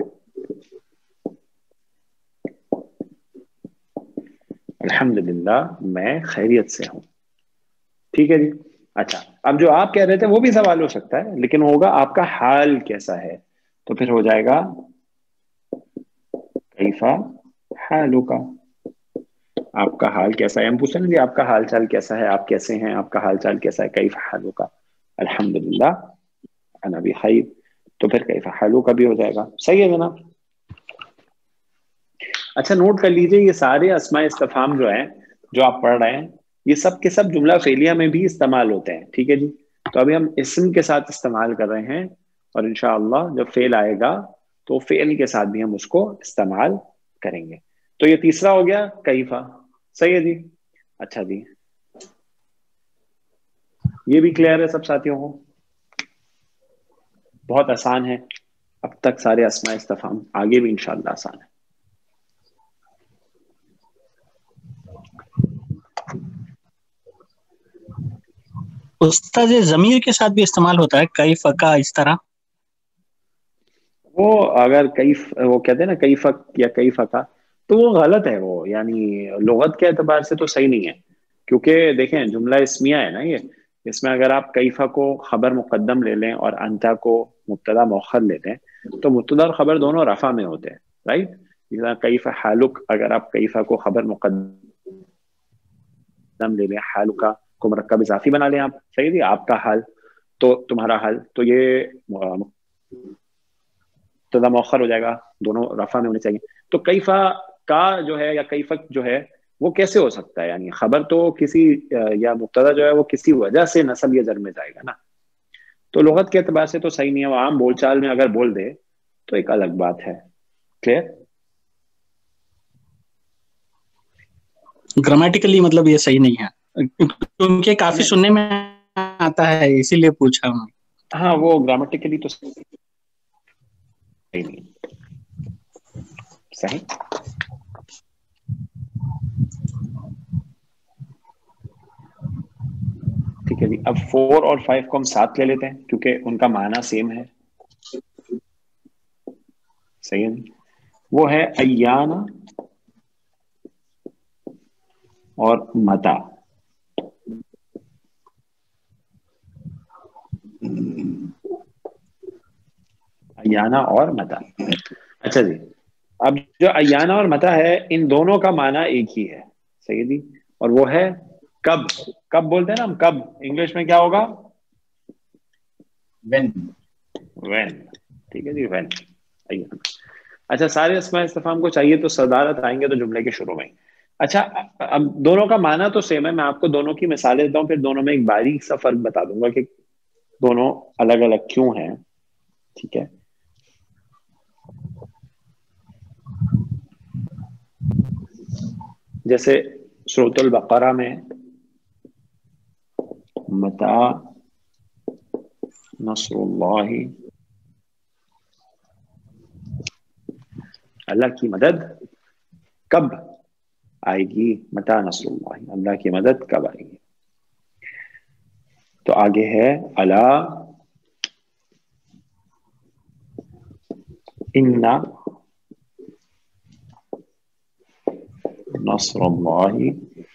अल्हम्दुलिल्लाह मैं खैरियत से हूँ, ठीक है जी। अच्छा अब जो आप कह रहे थे वो भी सवाल हो सकता है, लेकिन होगा आपका हाल कैसा है, तो फिर हो जाएगा कैफा हालुका, आपका हाल कैसा है। हम पूछ रहे हैं आपका हाल चाल कैसा है, आप कैसे हैं, आपका हाल चाल कैसा है, कैफा हालुका, अल्हम्दुलिल्लाह अना बिखैर, तो फिर कैफा हालुका भी हो जाएगा। सही है जनाब। अच्छा नोट कर लीजिए ये सारे अस्माए इस्तिफाम जो हैं जो आप पढ़ रहे हैं ये सब के सब जुमला फेलिया में भी इस्तेमाल होते हैं, ठीक है जी। तो अभी हम इस्म के साथ इस्तेमाल कर रहे हैं और इंशाअल्लाह जब फेल आएगा तो फेल के साथ भी हम उसको इस्तेमाल करेंगे। तो ये तीसरा हो गया कैफा, सही है जी। अच्छा जी ये भी क्लियर है सब साथियों को? बहुत आसान है अब तक सारे अस्माए इस्तिफाम, आगे भी इंशाअल्लाह आसान है। उस्ताद ज़मीर के साथ भी इस्तेमाल होता है कैफ का, इस तरह वो अगर कैफ वो कहते हैं ना कैफक या कैफका, तो वो गलत है वो, यानी लुगत के एतबार से तो सही नहीं है, क्योंकि देखें जुमला इस्मिया है ना ये, इसमें अगर आप कैफा को खबर मुकद्दम ले लें और अंता को मुब्तदा मौखर ले लें तो मुब्तदा और खबर दोनों रफा में होते हैं, राइट। कैफा हालुक अगर आप कैफा को खबर मुकद्दम ले लें, हालुका को मुरक्कब इजाफी बना लें आप, सही है, आपका हाल तो तुम्हारा हाल, तो ये मुब्तदा मौखर हो जाएगा, दोनों रफा में होने चाहिए। तो कैफा का जो है या कैफक जो है वो कैसे हो सकता है, यानी खबर तो किसी या मुब्तदा जो है वो किसी वजह से नस्ब या जर में जाएगा ना, तो लुगत के एतबार से तो सही नहीं है। वो आम बोलचाल में अगर बोल दे तो एक अलग बात है। क्लियर? ग्रामेटिकली मतलब ये सही नहीं है, क्योंकि काफी सुनने में आता है इसीलिए पूछा हूँ। हाँ वो ग्रामेटिकली तो सही नहीं, सही। ठीक है जी। अब 4 और 5 को हम साथ ले लेते हैं क्योंकि उनका माना सेम है, सही है जी। वो है अय्याना और मता। अय्याना और मता। अच्छा जी अब जो अय्याना और मता है इन दोनों का माना एक ही है, सही है जी, और वो है कब। कब बोलते हैं ना हम, कब इंग्लिश में क्या होगा? व्हेन। व्हेन, ठीक है जी, व्हेन। अच्छा सारे अस्मा इस्तिफाम को चाहिए तो सदारत आएंगे तो जुमले के शुरू में। अच्छा अब दोनों का माना तो सेम है, मैं आपको दोनों की मिसालें देता हूँ, फिर दोनों में एक बारीक सा फर्क बता दूंगा कि दोनों अलग अलग क्यों हैं, ठीक है। जैसे सूरतुल बकरा में मता नस्रुल्लाहि, अल्लाह की मदद कब आएगी, मता नस्रुल्लाहि, अल्लाह की मदद कब आएगी। तो आगे है अला इन्ना नस्रुल्लाहि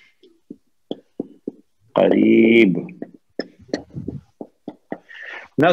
करीब।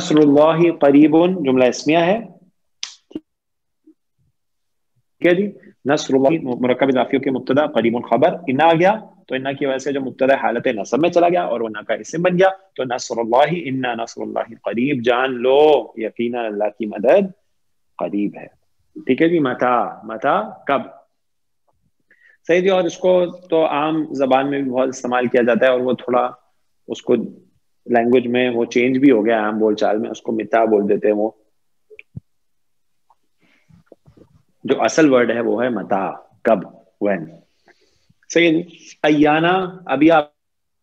नस्रुल्लाहि करीबुन जुमला इस्मिया है, ठीक है जी। نصر اللہ مرکب اضافیوں کے مبتدا قریب خبر، انا آ گیا تو انا کی وجہ سے جو مبتدا حالت نصب میں چلا گیا اور ونا کا اسم بن گیا، تو نصر اللہ انا نصر اللہ قریب، جان لو یقینا اللہ کی مدد قریب ہے. ٹھیک ہے جی. متا، متا کب، صحیح جی. اور اس کو تو عام زبان میں بھی بہت استعمال کیا جاتا ہے، اور وہ تھوڑا اس کو لینگویج میں وہ چینج بھی ہو گیا عام بول چال میں، اس کو متا بول دیتے ہیں. وہ جو اصل ورڈ ہے وہ ہے متا، کب، when. صحیح ہے جی. ایانا ابھی آپ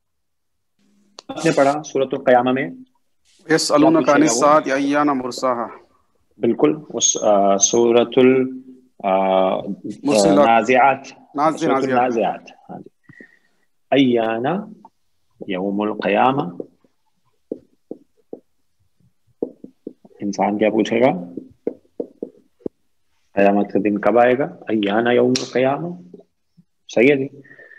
نے پڑھا سورۃ القیامہ میں، یسألونک عن الساعۃ ایان مرساہا. بالکل. اس سورۃ النازعات، سورۃ النازعات. ہاں جی. ایانا یوم القیامہ، انسان کیا پوچھے گا؟ قیامت کا دن کب آئے گا؟ ایانا یوم القیامہ. صحیح ہے جی.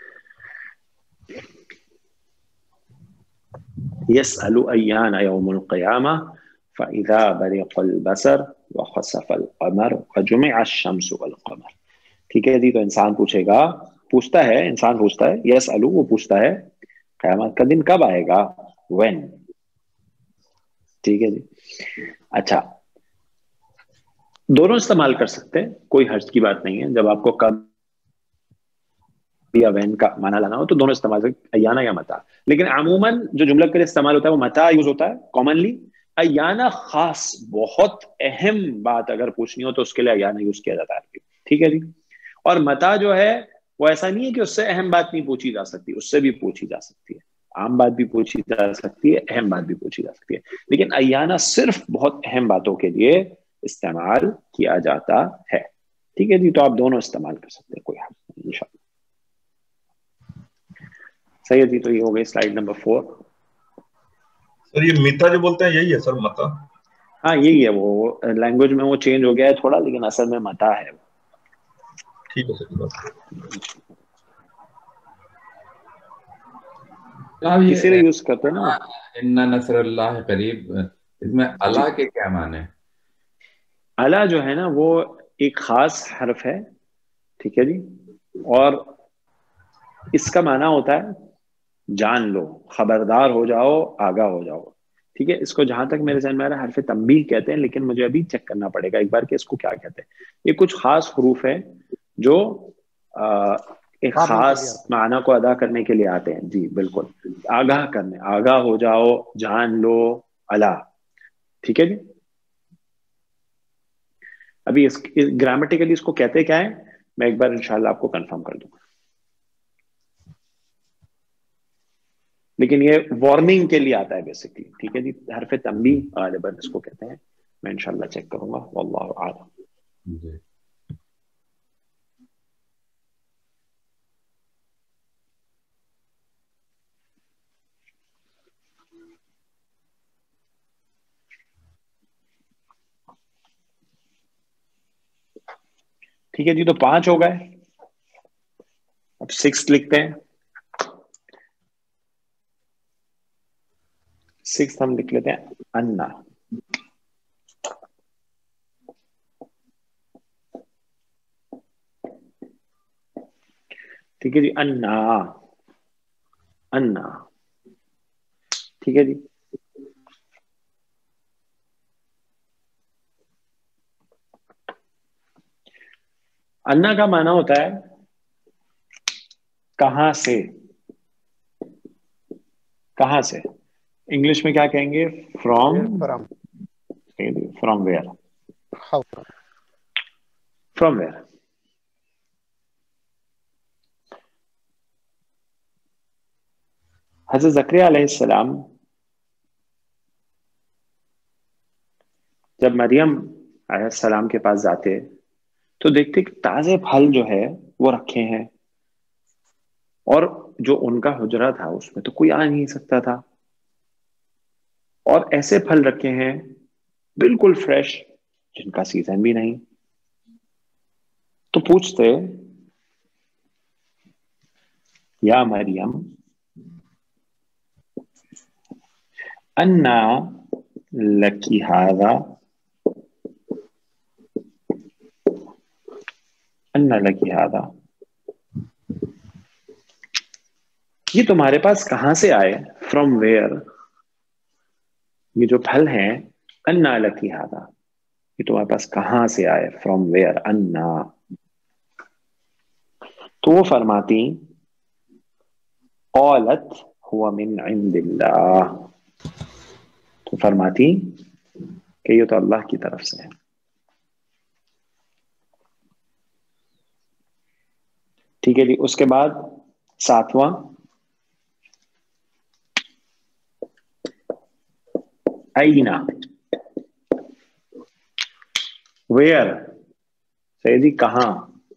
يسأل أيان يوم القيامة فإذا برق البصر وخسف القمر وجمع الشمس والقمر. ٹھیک ہے جی. تو انسان پوچھے گا، پوچھتا ہے، انسان پوچھتا ہے، يسأل وہ پوچھتا ہے قیامت کا دن کب آئے گا، when. ٹھیک ہے جی. اچھا، دونوں استعمال کر سکتے ہیں، کوئی حرج کی بات نہیں ہے. جب آپ کو کب یا وین کا معنی لانا ہو تو دونوں استعمال کریں، ایانا یا متا. لیکن عموماً جو جملہ کے لیے استعمال ہوتا ہے وہ متا یوز ہوتا ہے کامنلی. ایانا خاص بہت اہم بات اگر پوچھنی ہو تو اس کے لیے ایانا یوز کیا جاتا ہے. ٹھیک ہے جی. اور متا جو ہے وہ ایسا نہیں ہے کہ اس سے اہم بات نہیں پوچھی جا سکتی، اس سے بھی پوچھی جا سکتی ہے. عام بات بھی پوچھی جا سکتی ہے، اہم بات بھی پوچھی جا سکتی ہے. لیکن ایانا صرف بہت اہم باتوں کے لیے استعمال کیا جاتا ہے. ٹھیک ہے جی. تو آپ دونوں استعمال کر سکتے ہیں، کوئی حرج نہیں انشاءاللہ. صحیح ہے جی. تو یہ ہو گئی سلائیڈ نمبر 4. سر یہ میتا جو بولتے ہیں یہی ہے سر، متا؟ ہاں یہی ہے. وہ لینگویج میں وہ چینج ہو گیا ہے تھوڑا، لیکن اصل میں متا ہے. ٹھیک ہے سر. اسی لیے یوز کرتے ہیں نا. ان نصر اللہ قریب، اس میں اللہ کے کیا معنی؟ اللہ جو ہے نا وہ ایک خاص حرف ہے. ٹھیک ہے جی. اور اس کا معنی ہوتا ہے جان لو، خبردار ہو جاؤ، آگاہ ہو جاؤ. ٹھیک ہے. اس کو جہاں تک میرے ذہن میں آ رہا ہے حرف تنبیہ کہتے ہیں، لیکن مجھے ابھی چیک کرنا پڑے گا ایک بار کہ اس کو کیا کہتے ہیں. یہ کچھ خاص حروف ہیں جو ایک خاص معنی کو ادا کرنے کے لیے آتے ہیں. جی بالکل. آگاہ کرنے، آگاہ ہو جاؤ، جان لو، اللہ. ٹھیک ہے جی. ابھی اس گرامیٹیکلی اس کو کہتے کیا ہے میں ایک بار انشاءاللہ آپ کو کنفرم کر دوں گا، لیکن یہ وارننگ کے لیے آتا ہے بیسکلی. ٹھیک ہے جی. حرف تنبیہ غالباً اس کو کہتے ہیں. میں انشاءاللہ چیک کروں گا، واللہ اعلم. ٹھیک ہے جی. تو 5 ہو گئے. اب 6 لکھتے ہیں. 6 ہم لکھ لیتے ہیں انا. ٹھیک ہے جی. انا، انا. ٹھیک ہے جی. انا کا معنی ہوتا ہے کہاں سے. کہاں سے انگلش میں کیا کہیں گے؟ From. From where. From where. حضرت زکریا علیہ السلام جب مریم علیہ السلام کے پاس جاتے تو دیکھتے کہ تازے پھل جو ہے وہ رکھے ہیں، اور جو ان کا حجرہ تھا اس میں تو کوئی آ نہیں سکتا تھا، اور ایسے پھل رکھے ہیں بالکل فریش جن کا سیزن بھی نہیں. تو پوچھتے یا مریم انا لکی ھذا، अन्ना लकी हादा, ये तुम्हारे पास कहां से आए, फ्रॉम वेयर, ये जो फल हैं अन्ना लकी हादा, ये तुम्हारे पास कहां से आए, फ्रॉम वेयर, अन्ना। तो वो फरमाती औलत हुआ मिन इंदिल्लाह, तो फरमाती कि ये तो अल्लाह की तरफ से है। ठीक है जी। उसके बाद 7वां, आईना, वेयर, सैदी कहां,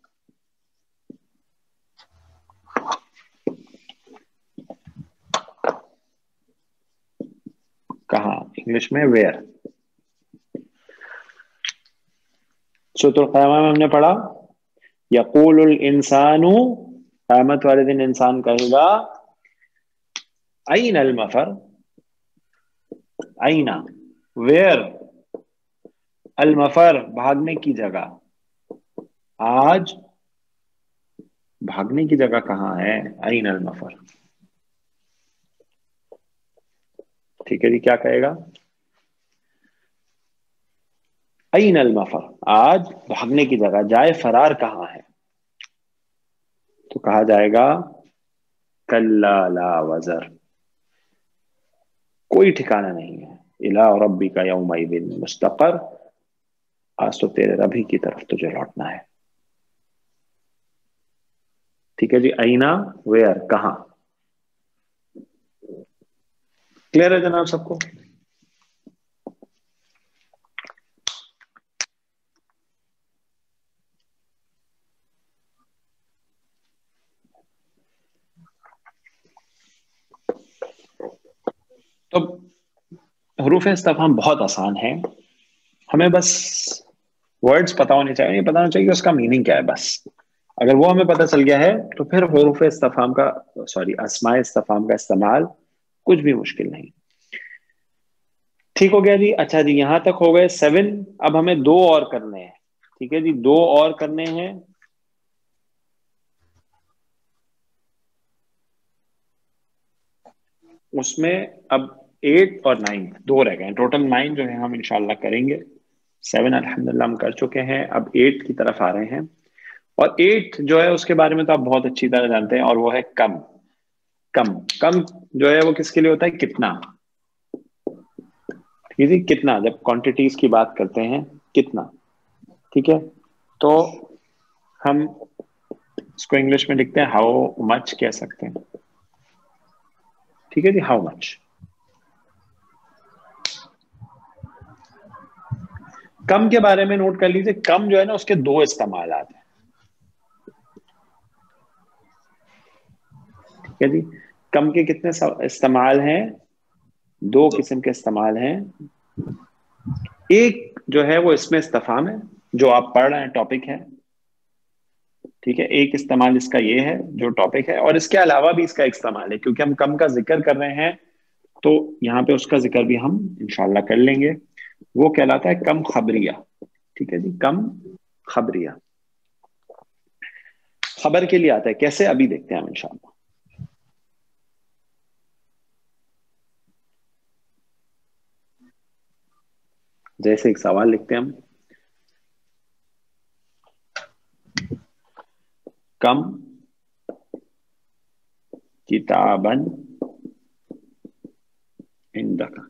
कहां, इंग्लिश में वेयर। सूरह क़यामा में हमने पढ़ा यक़ूलुल इंसानु, क़यामत वाले दिन इंसान कहेगा अयनल मफर, अयना वेयर, अल मफर भागने की जगह, आज भागने की जगह कहां है, अयनल मफर। ठीक है जी, क्या कहेगा, अयनल मफर, आज भागने की जगह, जाए फरार कहां है, तो कहा जाएगा कल्ला ला वज़र, कोई ठिकाना नहीं है, इला रब्बिका यौमइज़िन मुस्तक़र, आज तो तेरे रब की तरफ तुझे लौटना है। ठीक है जी, अयना वेयर कहां, क्लियर है जनाब सबको। तो हरूफ इस्तिफ़हाम बहुत आसान है, हमें बस वर्ड्स पता होने चाहिए, ये पता होना चाहिए उसका मीनिंग क्या है बस। अगर वो हमें पता चल गया है तो फिर हरूफ इस्तिफ़हाम का, सॉरी अस्माए इस्तिफ़हाम का इस्तेमाल कुछ भी मुश्किल नहीं। ठीक हो गया जी। अच्छा जी, यहां तक हो गए 7। अब हमें 2 और करने हैं। ठीक है जी, 2 और करने हैं। उसमें अब 8 और 9 2 रह गए, टोटल 9 जो है हम इंशाल्लाह करेंगे। 7 अल्हम्दुलिल्लाह हम कर चुके हैं, अब 8 की तरफ आ रहे हैं। और 8 जो है उसके बारे में तो आप बहुत अच्छी तरह जानते हैं, और वो है कम। कम कम जो है वो किसके लिए होता है, कितना। ठीक है, कितना, जब क्वांटिटीज की बात करते हैं कितना। ठीक है, तो हम इसको इंग्लिश में लिखते हैं हाउ मच कह सकते हैं। ठीक है जी, हाउ मच। कम के बारे में नोट कर लीजिए, कम जो है ना उसके 2 इस्तेमाल आते हैं। ठीक है जी, कम के कितने इस्तेमाल हैं, 2 किस्म के इस्तेमाल हैं। एक जो है वो इसमें इस्तिफ़हाम है, जो आप पढ़ रहे हैं टॉपिक है। ठीक है, एक इस्तेमाल इसका ये है जो टॉपिक है, और इसके अलावा भी इसका इस्तेमाल है, क्योंकि हम कम का जिक्र कर रहे हैं तो यहाँ पे उसका जिक्र भी हम इंशाल्लाह कर लेंगे। वो कहलाता है कम खबरिया। ठीक है जी, कम खबरिया खबर के लिए आता है। कैसे, अभी देखते हैं हम इंशाल्लाह। जैसे एक सवाल लिखते हैं हम, कम किताबन इंदका,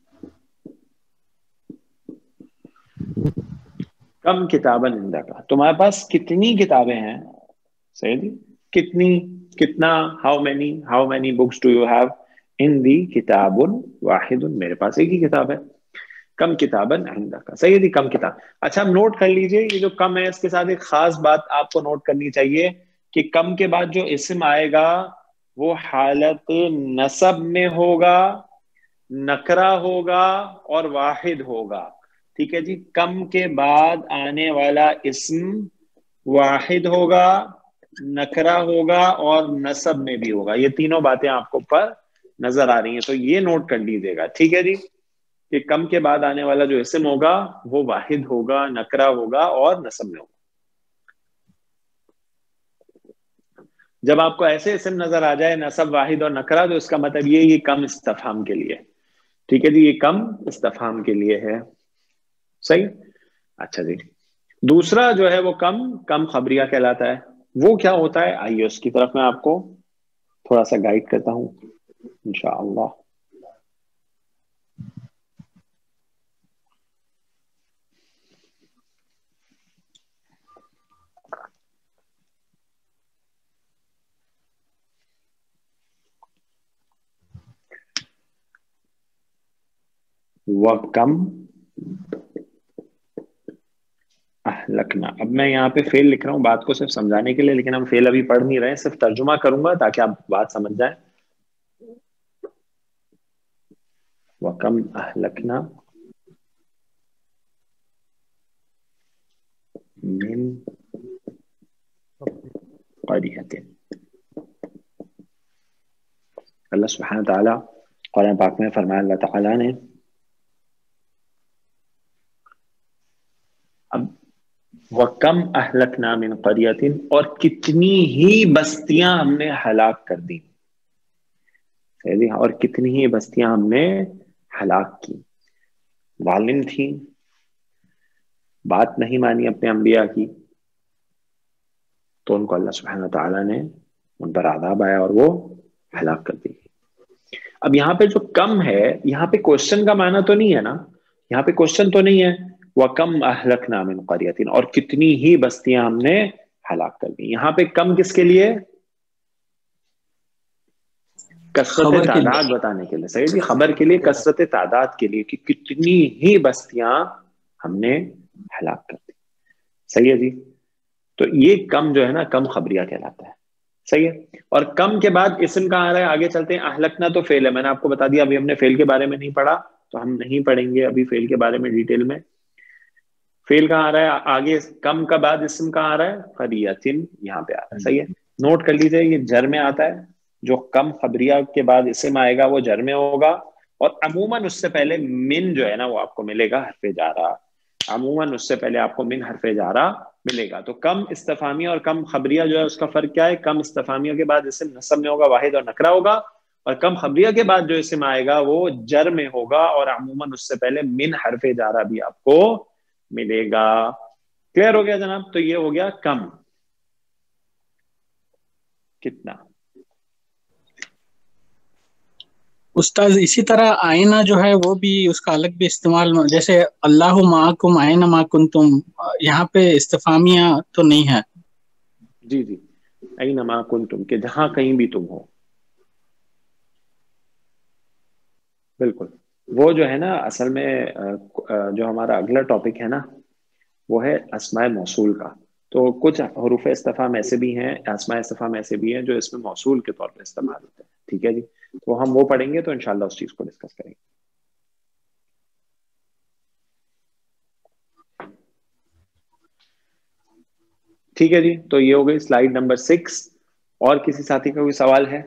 कम किताबन इंदका, तुम्हारे पास कितनी किताबें हैं। सही जी, कितनी, कितना, how many books do you have. इन दी किताबुन वाहिदुन, मेरे पास एक ही किताब है। कम किताबन इंदका, सही है जी, कम किताब। अच्छा, हम नोट कर लीजिए, ये जो कम है इसके साथ एक खास बात आपको नोट करनी चाहिए कि कम के बाद जो इस्म आएगा वो हालत नसब में होगा, नकरा होगा और वाहिद होगा। ठीक है जी, कम के बाद आने वाला इस्म वाहिद होगा, नकरा होगा और नसब में भी होगा। ये तीनों बातें आपको पर नजर आ रही हैं, तो ये नोट कर लीजिएगा। ठीक है जी, कि कम के बाद आने वाला जो इस्म होगा वो वाहिद होगा, नकरा होगा और नसब में होगा। جب آپ کو ایسے اسم نظر آ جائے نصب واحد اور نکرہ تو اس کا مطلب یہ کم استفہام کے لیے. ٹھیک ہے جی, یہ کم استفہام کے لیے ہے. صحیح. اچھا جی, دوسرا جو ہے وہ کم خبریہ کہلاتا ہے. وہ کیا ہوتا ہے, آئیے اس کی طرف میں آپ کو تھوڑا سا گائیڈ کرتا ہوں انشاءاللہ. وَكَمْ اہلکنا. اب میں یہاں پہ فعل لکھ رہا ہوں بات کو صرف سمجھانے کے لیے, لیکن ہم فعل ابھی پڑھ نہیں رہے ہیں, صرف ترجمہ کروں گا تاکہ آپ بات سمجھ جائیں. وَكَمْ اہلکنا من قریۃ. اللہ سبحانہ تعالیٰ قرآن پاک میں فرمایا اللہ تعالیٰ نے, اب وَكَمْ أَهْلَكْنَا مِنْ قَرْيَةٍ, اور کتنی ہی بستیاں ہم نے ہلاک کر دی. اور کتنی ہی بستیاں ہم نے ہلاک کی. ظالم تھی, بات نہیں مانی اپنے انبیاء کی, تو ان کو اللہ سبحانہ تعالیٰ نے ان پر عذاب آیا اور وہ ہلاک کر دی. اب یہاں پہ جو کم ہے, یہاں پہ کوشچن کا معنی تو نہیں ہے نا, یہاں پہ کوشچن تو نہیں ہے وَكَمْ أَهْلَكْنَا مِنْ قَرْيَةٍ, اور کتنی ہی بستیاں ہم نے ہلاک کر دی. یہاں پہ کم کس کے لیے, کثرت تعداد بتانے کے لیے. صحیح جی, خبر کے لیے, کثرت تعداد کے لیے کہ کتنی ہی بستیاں ہم نے ہلاک کر دی. صحیح ہے جی. تو یہ کم جو ہے نا کم خبریہ کہلاتا ہے. صحیح ہے. اور کم کے بعد اسم کہاں آ رہا ہے, آگے چلتے ہیں. اہلکنا تو فعل ہے, میں نے آپ کو بتا دیا, ابھی ہم نے فعل کے بارے میں نہیں پڑھا تو ہم نہیں پڑھیں گے ابھی فعل کے بارے میں ڈیٹیل میں. فعل کہاں آ رہا ہے آگے, کم کا بعد اسم کہاں آ رہا ہے, قریۃ یہاں پہ آ رہا ہے. صحیح ہے. نوٹ کر لیجئے یہ جر میں آتا ہے, جو کم خبریہ کے بعد اسم آئے گا وہ جر میں ہوگا, اور عموماً اس سے پہلے من جو ہے نا وہ آپ کو ملے گا حرف جارہ. عموماً اس سے پہلے آپ کو من حرف جارہ ملے گا. تو کم استفہامیہ اور کم خبریہ جو ہے اس کا فرق کیا ہے, کم استفہامیہ کے بعد اسم نصب میں ہوگا, واحد اور نکرہ ہوگا, اور کم خبریہ کے بعد جو اسم آئے گا وہ جر میں ہوگا, اور عموماً اس سے پہلے من حرف جارہ بھی آپ کو ملے گا. کلیئر ہو گیا جناب. تو یہ ہو گیا کم. کتنا استاذ اسی طرح آئینہ جو ہے وہ بھی اس کا الگ بھی استعمال, جیسے اللہ معکم اینما کنتم, یہاں پہ استفہامیہ تو نہیں ہے. جی جی, اینما کنتم کہ جہاں کہیں بھی تم ہو. بالکل. وہ جو ہے نا اصل میں جو ہمارا اگلا ٹاپک ہے نا وہ ہے اسماء موصول کا. تو کچھ حروف استفہام ایسے بھی ہیں, اسماء استفہام ایسے بھی ہیں جو اس میں موصول کے طور پہ استعمال ہوتے ہیں. ٹھیک ہے جی, تو ہم وہ پڑھیں گے تو انشاءاللہ اس چیز کو ڈسکس کریں گے. ٹھیک ہے جی, تو یہ ہو گئی سلائیڈ نمبر 6. اور کسی ساتھی کا کوئی سوال ہے؟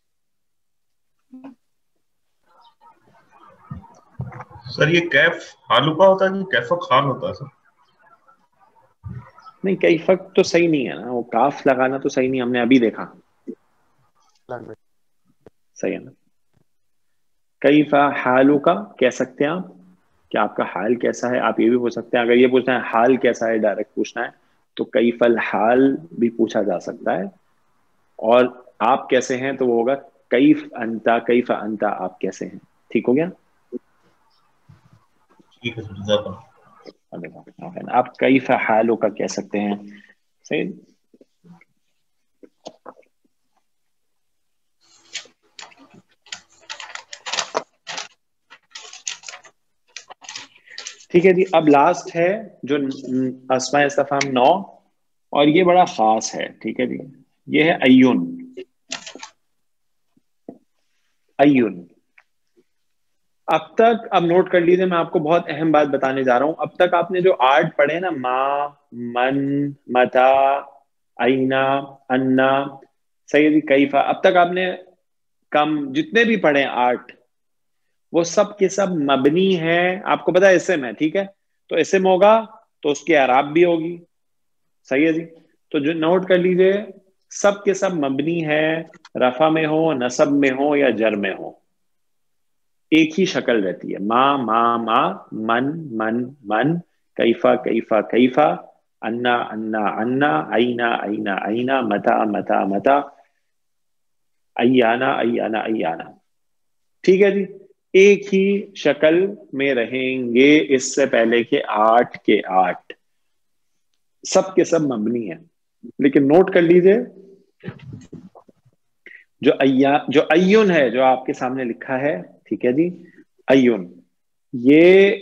سر یہ کیف حالوکا ہوتا ہے کہ کیف خان ہوتا ہے سر؟ نہیں, کیفک تو صحیح نہیں ہے نا, وہ کاف لگانا تو صحیح نہیں, ہم نے ابھی دیکھا. صحیح ہے نا. کیف حالوکا کہہ سکتے ہیں آپ کہ آپ کا حال کیسا ہے. آپ یہ بھی پوچھ سکتے ہیں, اگر یہ پوچھنا ہے حال کیسا ہے ڈائریکٹ پوچھنا ہے تو کیف الحال بھی پوچھا جا سکتا ہے. اور آپ کیسے ہیں تو وہ ہوگا کیف انتا, کیف انتا آپ کیسے ہیں. ٹھیک ہو گیا. آپ کیف حالوکا کہہ سکتے ہیں. صحیح. ٹھیک ہے جی. اب لاسٹ ہے جو اسماء استفہام 9, اور یہ بڑا خاص ہے. ٹھیک ہے جی, یہ ہے ایون. ایون. اب تک, اب نوٹ کر لیجیے, میں آپ کو بہت اہم بات بتانے جا رہا ہوں. اب تک آپ نے جو 8 پڑھے نا, ما, من, متا, اینا, انا, صحیح جی, کیفا, اب تک آپ نے کم جتنے بھی پڑھے 8 وہ سب کے سب مبنی ہیں. آپ کو پتا ہے اسم ہے, ٹھیک ہے, تو اسم ہوگا تو اس کی اعراب بھی ہوگی. صحیح ہے جی. تو جو نوٹ کر لیجئے سب کے سب مبنی ہے، رفع میں ہو، نصب میں ہو یا جر میں ہو، ایک ہی شکل رہتی ہے، ما ما ما، من من من، کیفا کیفا کیفا، انا انا انا، اینا اینا اینا، متا متا متا، ایانا ایانا ایانا. ٹھیک ہے جی، ایک ہی شکل میں رہیں گے اس سے پہلے کہ 8 کے 8، سب کے سب مبنی ہیں. لیکن نوٹ کر لیجئے جو ایون ہے جو آپ کے سامنے لکھا ہے، ٹھیک ہے جی، ایون یہ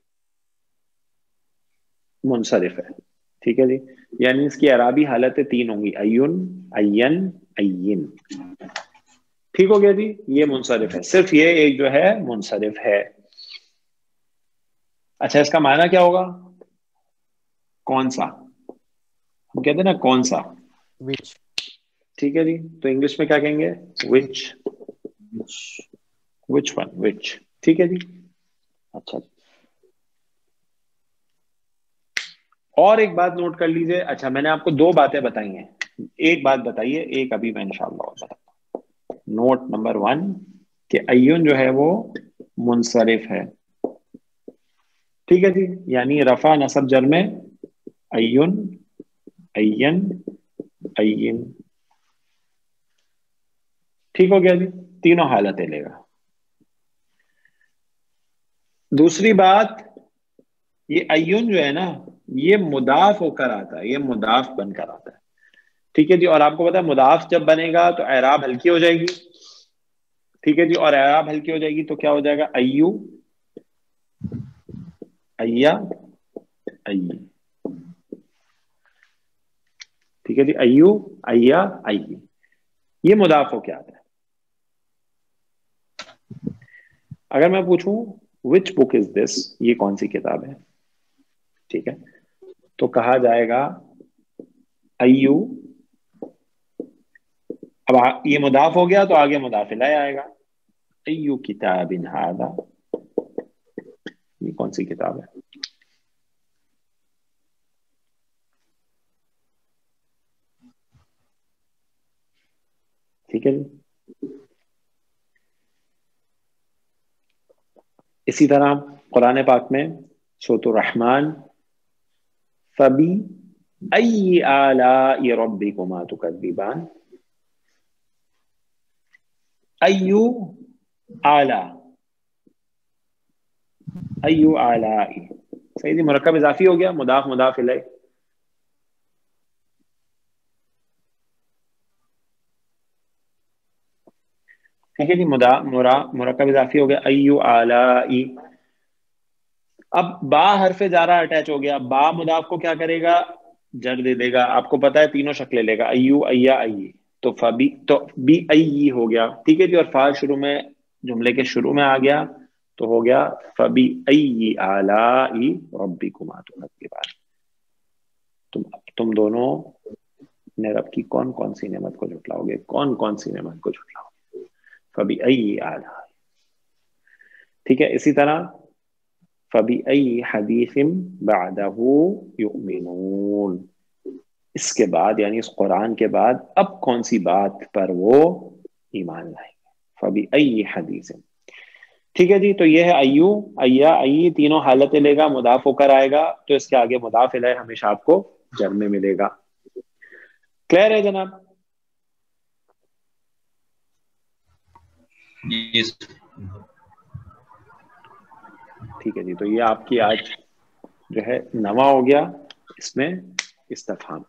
منصرف ہے. ٹھیک ہے جی، یعنی اس کی اعرابی حالتیں 3 ہوں گی، ایون، این، این. ٹھیک ہو گیا جی، یہ منصرف ہے، صرف یہ ایک جو ہے منصرف ہے. اچھا، اس کا معنی کیا ہوگا؟ کون سا، ہم کہتے ہیں نا کون سا. وچ. ٹھیک ہے جی، تو انگلش میں کیا کہیں گے؟ وچ. Which one, which. ٹھیک ہے جی. اچھا، اور ایک بات نوٹ کر لیجئے. اچھا، میں نے آپ کو 2 باتیں بتائی ہیں، ایک بات بتائیے، ایک ابھی میں انشاءاللہ اور بتاتا ہوں. نوٹ نمبر 1 کہ ایون جو ہے وہ منصرف ہے. ٹھیک ہے جی، یعنی رفع نصب جر میں ایون، این، این. ٹھیک ہو گیا جی، تینوں حالتیں لے گا. دوسری بات، یہ ایون جو ہے نا یہ مضاف ہو کر آتا ہے، یہ مضاف بن کر آتا ہے. ٹھیک ہے جی، اور آپ کو پتا ہے مضاف جب بنے گا تو اعراب ہلکی ہو جائے گی. ٹھیک ہے جی، اور اعراب ہلکی ہو جائے گی تو کیا ہو جائے گا؟ ایو، ایا، ای. ٹھیک ہے جی، ایو، ایا، ای. یہ مضاف ہو کے آتا ہے. اگر میں پوچھوں which book is this، یہ کون سی کتاب ہے، ٹھیک ہے، تو کہا جائے گا ایو. اب یہ مضاف ہو گیا تو آگے مضاف الیہ آئے گا، ایو کتاب ھذا، یہ کون سی کتاب ہے. ٹھیک ہے جی. اسی طرح قرآن پاک میں سورۃ الرحمن، فَبِأَيِّ آلَاءِ رَبِّكُمَا تُكَذِّبَانِ، ایو اعلی، ایو اعلی. صحیح جی، مرکب اضافی ہو گیا، مضاف مضاف الیہ. ٹھیک ہے جی، مرکب اضافی ہو گیا، ایو اعلی. اب با حرف جارہ اٹیچ ہو گیا، با مضاف کو کیا کرے گا؟ جر دے دے گا. آپ کو پتا ہے تینوں شکلیں لے گا، ایو، ایا، ای. تو فبی، تو بی ای ہو گیا. ٹھیک ہے جی، اور فا شروع میں جملے کے شروع میں آ گیا تو ہو گیا فبی ای آلائی ربکما تکذبان. تم دونوں نے رب کی کون کون سی نعمت کو جھٹلاؤ گے، کون کون سی نعمت کو جھٹلاؤ گے. فبی ای آلائی. ٹھیک ہے، اسی طرح فَبِأَيِّ حَدِيثٍ بَعْدَهُ يُؤْمِنُونَ، اس کے بعد یعنی اس قرآن کے بعد اب کون سی بات پر وہ ایمان لائیں گے. فَبِأَيِّ حَدِيثٍ. ٹھیک ہے جی، تو یہ ہے ایو، ایا، ای، تینوں حالتیں لے گا، مضاف ہو کر آئے گا تو اس کے آگے مضاف الیہ ہمیشہ آپ کو جر میں ملے گا. کلیئر ہے جناب؟ ٹھیک ہے جی، تو یہ آپ کی آج جو ہے نواں ہو گیا اس میں استفہام.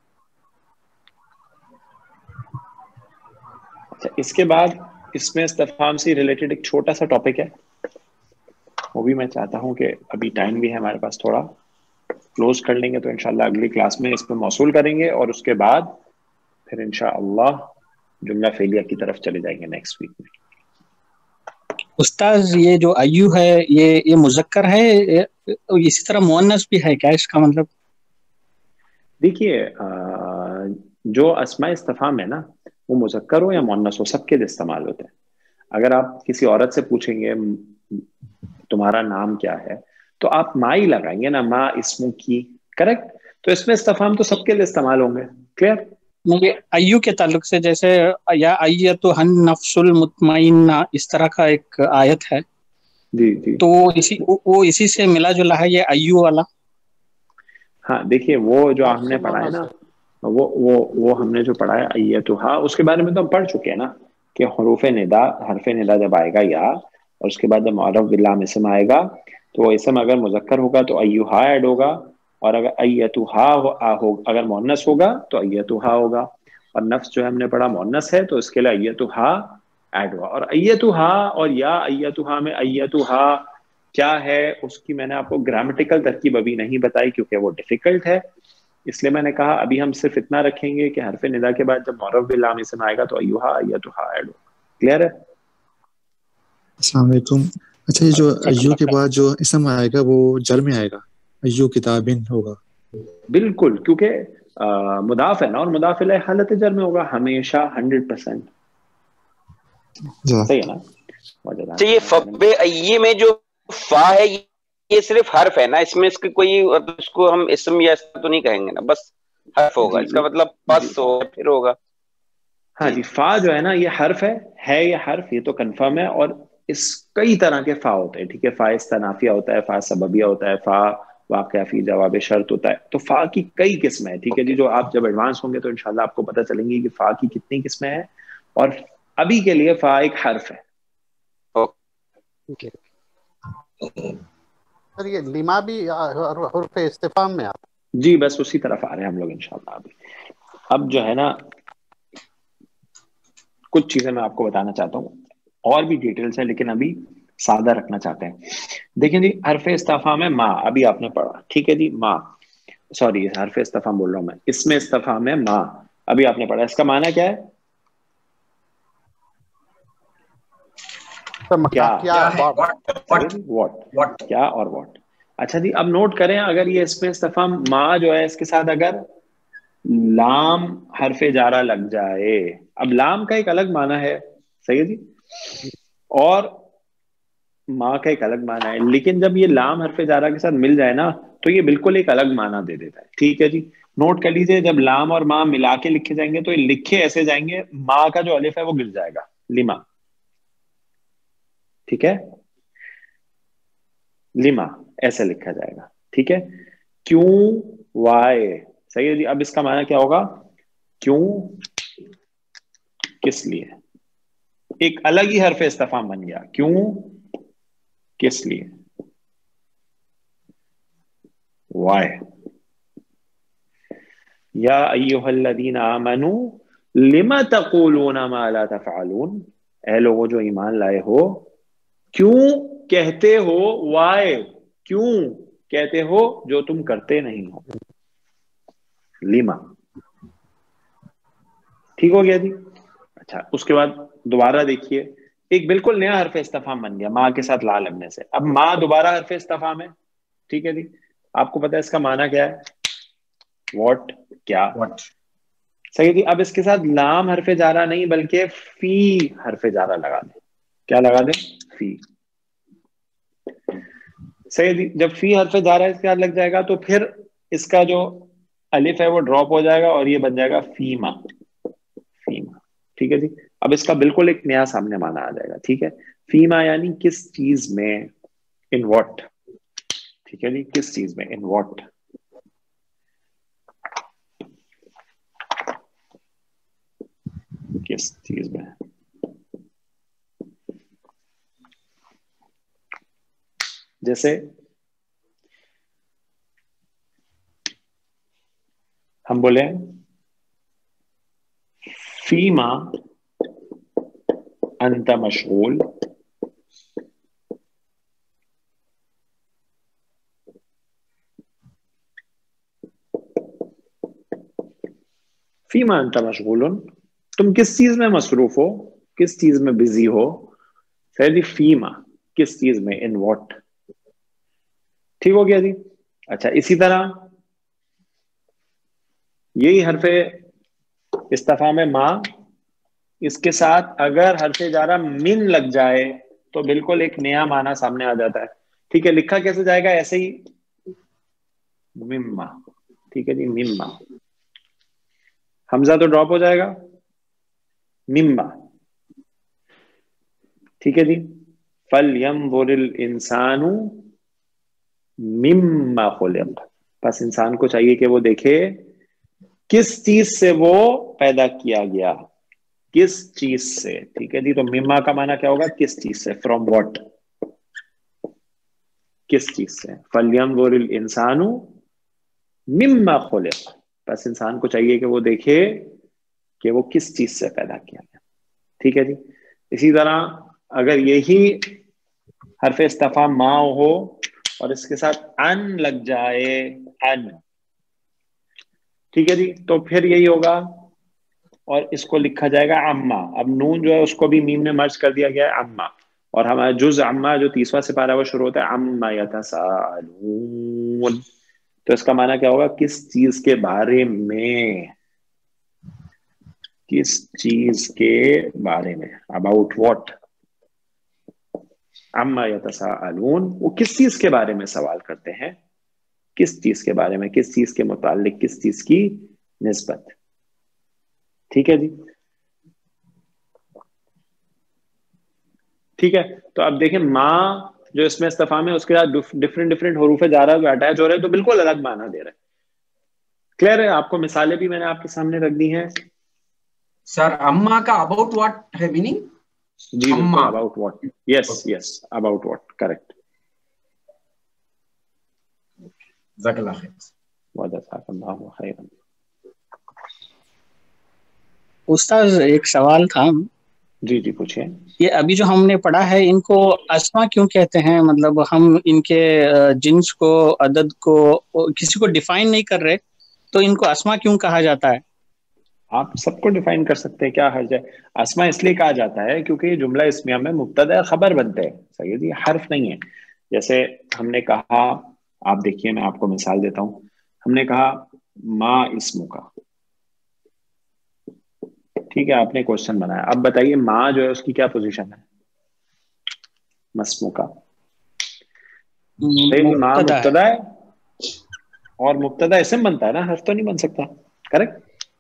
اچھا، اس کے بعد اس میں استفہام سے ریلیٹڈ ایک چھوٹا سا ٹاپک ہے، وہ بھی میں چاہتا ہوں کہ ابھی ٹائم بھی ہے ہمارے پاس، تھوڑا کلوز کر لیں گے تو انشاءاللہ اگلی کلاس میں اس پہ موصول کریں گے، اور اس کے بعد پھر انشاءاللہ جملہ فعلیہ کی طرف چلے جائیں گے نیکسٹ ویک میں. استاذ یہ جو ایو ہے یہ مذکر ہے، اسی طرح مؤنث بھی ہے کیا اس کا مطلب؟ دیکھیے جو اسماء استفہام ہے نا وہ مذکر ہو یا مؤنث ہو سب کے لیے استعمال ہوتے ہیں. اگر آپ کسی عورت سے پوچھیں گے تمہارا نام کیا ہے تو آپ ما ہی لگائیں گے نا، ما اسمو کی، کریکٹ. تو اس میں استفہام تو سب کے لیے استعمال ہوں گے. کلیئر؟ یہ ایو کے تعلق سے جیسے یا ایتھن نفس المطمئنہ اس طرح کا ایک آیت ہے جی جی تو وہ اسی سے ملا جلا ہے یہ ایو والا. ہاں دیکھیے وہ جو ہم نے پڑھا ہے نا وہ ہم نے جو پڑھا ہے ایتھا اس کے بارے میں تو ہم پڑھ چکے ہیں نا کہ حروف ندا حرف ندا جب آئے گا یا اور اس کے بعد جب معرف باللام اسم آئے گا تو وہ اسم اگر مذکر ہوگا تو ایوہا ایڈ ہوگا اور اگر ایتھا اگر مؤنث ہوگا تو ایتھا ہوگا اور نفس جو ہم نے پڑھا مؤنث ہے تو اس کے لیے ایتھا ایڈ ہوا. اور ایتھا اور یا ایتھا میں ایتھا کیا ہے اس کی میں نے آپ کو گرامیٹیکل ترکیب ابھی نہیں بتائی کیونکہ وہ ڈیفیکلٹ ہے, اس لیے میں نے کہا ابھی ہم صرف اتنا رکھیں گے کہ حرف ندا کے بعد جب معرف باللام اسم آئے گا تو ایوہا ایتھا ایڈ ہوگا. کلیئر ہے؟ السلام علیکم. اچھا یہ جو ایو کے بعد جو اسم آئے گا وہ جر میں آئے گا, ایو کتابن ہوگا. بالکل, کیونکہ مضاف ہے نا اور مضاف الیہ حالت جر میں ہوگا ہمیشہ 100%. صحیح ہے نا؟ اچھا یہ فب ای میں جو فا ہے یہ صرف حرف ہے نا, اس میں اس کی کوئی اس کو ہم اسم یا ایسا تو نہیں کہیں گے نا, بس حرف ہوگا, اس کا مطلب پس ہوگا پھر ہوگا. ہاں جی, فا جو ہے نا یہ حرف ہے یہ حرف, یہ تو کنفرم ہے. اور اس کئی طرح کے فا ہوتے ہیں, ٹھیک ہے, فا استنافیہ ہوتا ہے, فا سببیہ ہوتا ہے, فا واقعہ فی جواب شرط ہوتا ہے. تو فا کی کئی قسمیں ہیں, ٹھیک ہے جی, جو آپ جب ایڈوانس ہوں گے تو انشاءاللہ آپ کو پتہ چلیں گی کہ فا کی کتنی قسمیں ہیں. اور ابھی کے لیے فا ایک حرف ہے. سر یہ لما بھی حرف استفہام میں آتا ہے؟ جی بس اسی طرف آ رہے ہیں ہم لوگ انشاءاللہ. ابھی اب جو ہے نا کچھ چیزیں میں آپ کو بتانا چاہتا ہوں, اور بھی ڈیٹیلز ہیں لیکن ابھی سادہ رکھنا چاہتے ہیں. دیکھیں جی, حرف استفہام ہے ما, ابھی آپ نے پڑھا, ٹھیک ہے جی, ما سوری حرف استفہام بول رہا ہوں میں, اس میں استفہام ہے ما, ابھی آپ نے پڑھا. اس کا معنی کیا ہے؟ واٹ, کیا اور واٹ. اچھا جی, اب نوٹ کریں اگر یہ اس میں استفہام ما جو ہے اس کے ساتھ اگر لام حرف جارہ لگ جائے, اب لام کا ایک الگ معنی ہے, صحیح ہے جی, اور ماں کا ایک الگ معنی ہے, لیکن جب یہ لام حرف جارہ کے ساتھ مل جائے نا تو یہ بالکل ایک الگ معنی دے دیتا ہے. ٹھیک ہے جی, نوٹ کر لیجئے, جب لام اور ماں ملا کے لکھے جائیں گے تو یہ لکھے ایسے جائیں گے, ماں کا جو الف ہے وہ گر جائے گا, لما, ٹھیک ہے, لما ایسے لکھا جائے گا, ٹھیک ہے, کیوں وائے, صحیح ہے جی. اب اس کا معنی کیا ہوگا؟ کیوں, کس لیے, ایک الگ ہی حرف استفہام بن گیا, کیوں کس لیے, why. یا ایھا الذین آمنوا لما تقولون ما لا تفعلون, اے لوگوں جو ایمان لائے ہو کیوں کہتے ہو, why, کیوں کہتے ہو جو تم کرتے نہیں ہو, لما. ٹھیک ہو گیا جی. اچھا اس کے بعد دوبارہ دیکھیے, ایک بالکل نیا حرف استفہام بن گیا ماں کے ساتھ لا لگنے سے. اب ماں دوبارہ حرف استفہام ہے, ٹھیک ہے جی, آپ کو پتا ہے اس کا معنی کیا ہے؟ واٹ, کیا, صحیح جی. اب اس کے ساتھ لام حرف جارہ نہیں بلکہ فی حرف جارہ لگا دیں. کیا لگا دیں؟ فی. صحیح جی, جب فی حرف جارہ اس کے ساتھ لگ جائے گا تو پھر اس کا جو الف ہے وہ ڈراپ ہو جائے گا اور یہ بن جائے گا فیما, فیما, ٹھیک ہے جی. اب اس کا بالکل ایک نیا سامنے معنی آ جائے گا, ٹھیک ہے, فیما یعنی کس چیز میں, ان واٹ, ٹھیک ہے جی, کس چیز میں, ان واٹ. کس چیز میں, جیسے ہم بولے فیما انت مشغول, فیما انت مشغول, تم کس چیز میں مصروف ہو, کس چیز میں بزی ہو, جی, فیما کس چیز میں, ان واٹ. ٹھیک ہو گیا جی. اچھا اسی طرح یہی حرف استفہام ہے ماں, اس کے ساتھ اگر حرف جارہ من لگ جائے تو بالکل ایک نیا معنی سامنے آ جاتا ہے, ٹھیک ہے. لکھا کیسے جائے گا؟ ایسے ہی, مما, ٹھیک ہے جی, مما. حمزہ تو ڈراپ ہو جائے گا, مما. ٹھیک ہے جی. فَلْيَنظُرِ الْإِنسَانُ مِمَّا خُلِقَ, بس انسان کو چاہیے کہ وہ دیکھے کس چیز سے وہ پیدا کیا گیا, کس چیز سے. ٹھیک ہے جی. تو مما کا معنی کیا ہوگا؟ کس چیز سے, فرام واٹ, کس چیز سے. فَلْيَنظُرِ الْإِنسَانُ مِمَّا خُلِقَ, بس انسان کو چاہیے کہ وہ دیکھے کہ وہ کس چیز سے پیدا کیا گیا. ٹھیک ہے جی. اسی طرح اگر یہی حرف استفہام ما ہو اور اس کے ساتھ ان لگ جائے, ان, ٹھیک ہے جی, تو پھر یہی ہوگا اور اس کو لکھا جائے گا عما. اب نون جو ہے اس کو بھی میم میں مرج کر دیا گیا ہے عما, اور ہمارا جز عما جو 30واں سپارہ ہے وہ شروع ہوتا ہے عما یتساءلون. تو اس کا معنی کیا ہوگا؟ کس چیز کے بارے میں, کس چیز کے بارے میں, اباؤٹ واٹ. عما یتساءلون, وہ کس چیز کے بارے میں سوال کرتے ہیں, کس چیز کے بارے میں, کس چیز کے متعلق, کس چیز کی نسبت. ٹھیک ہے جی. ٹھیک ہے. تو اب دیکھیں ماں جو اس میں استفہام ہے اس کے ساتھ ڈفرینٹ حروف جارہ جو اٹیچ ہو رہے ہیں تو بالکل الگ معنی دے رہے ہیں. کلیئر ہے؟ آپ کو مثالیں بھی میں نے آپ کے سامنے رکھ دی ہیں. سر اما کا اباؤٹ واٹ ہے میننگ؟ جی بالکل, about what. Yes about what, correct. جزاک اللہ خیر. وجزاک اللہ خیرا. استاذ ایک سوال تھا. جی پوچھیں. یہ ابھی جو ہم نے پڑھا ہے ان کو اسما کیوں کہتے ہیں؟ مطلب ہم ان کے جنس کو, عدد کو, کسی کو ڈیفائن نہیں کر رہے, تو ان کو اسما کیوں کہا جاتا ہے؟ آپ سب کو ڈیفائن کر سکتے ہیں, کیا حرج ہے. اسما اس لیے کہا جاتا ہے کیونکہ یہ جملہ اسمیہ میں مبتدا خبر بنتے ہیں. صحیح جی, حرف نہیں ہے. جیسے ہم نے کہا, آپ دیکھیے میں آپ کو مثال دیتا ہوں. ہم نے کہا ما اسمو کا, ٹھیک ہے, آپ نے کوشچن بنایا. اب بتائیے ما جو ہے اس کی کیا پوزیشن ہے؟ مسمو کا. ما مبتدا ہے اور مبتدا اسم بنتا ہے نا, حرف تو نہیں بن سکتا. کریکٹ,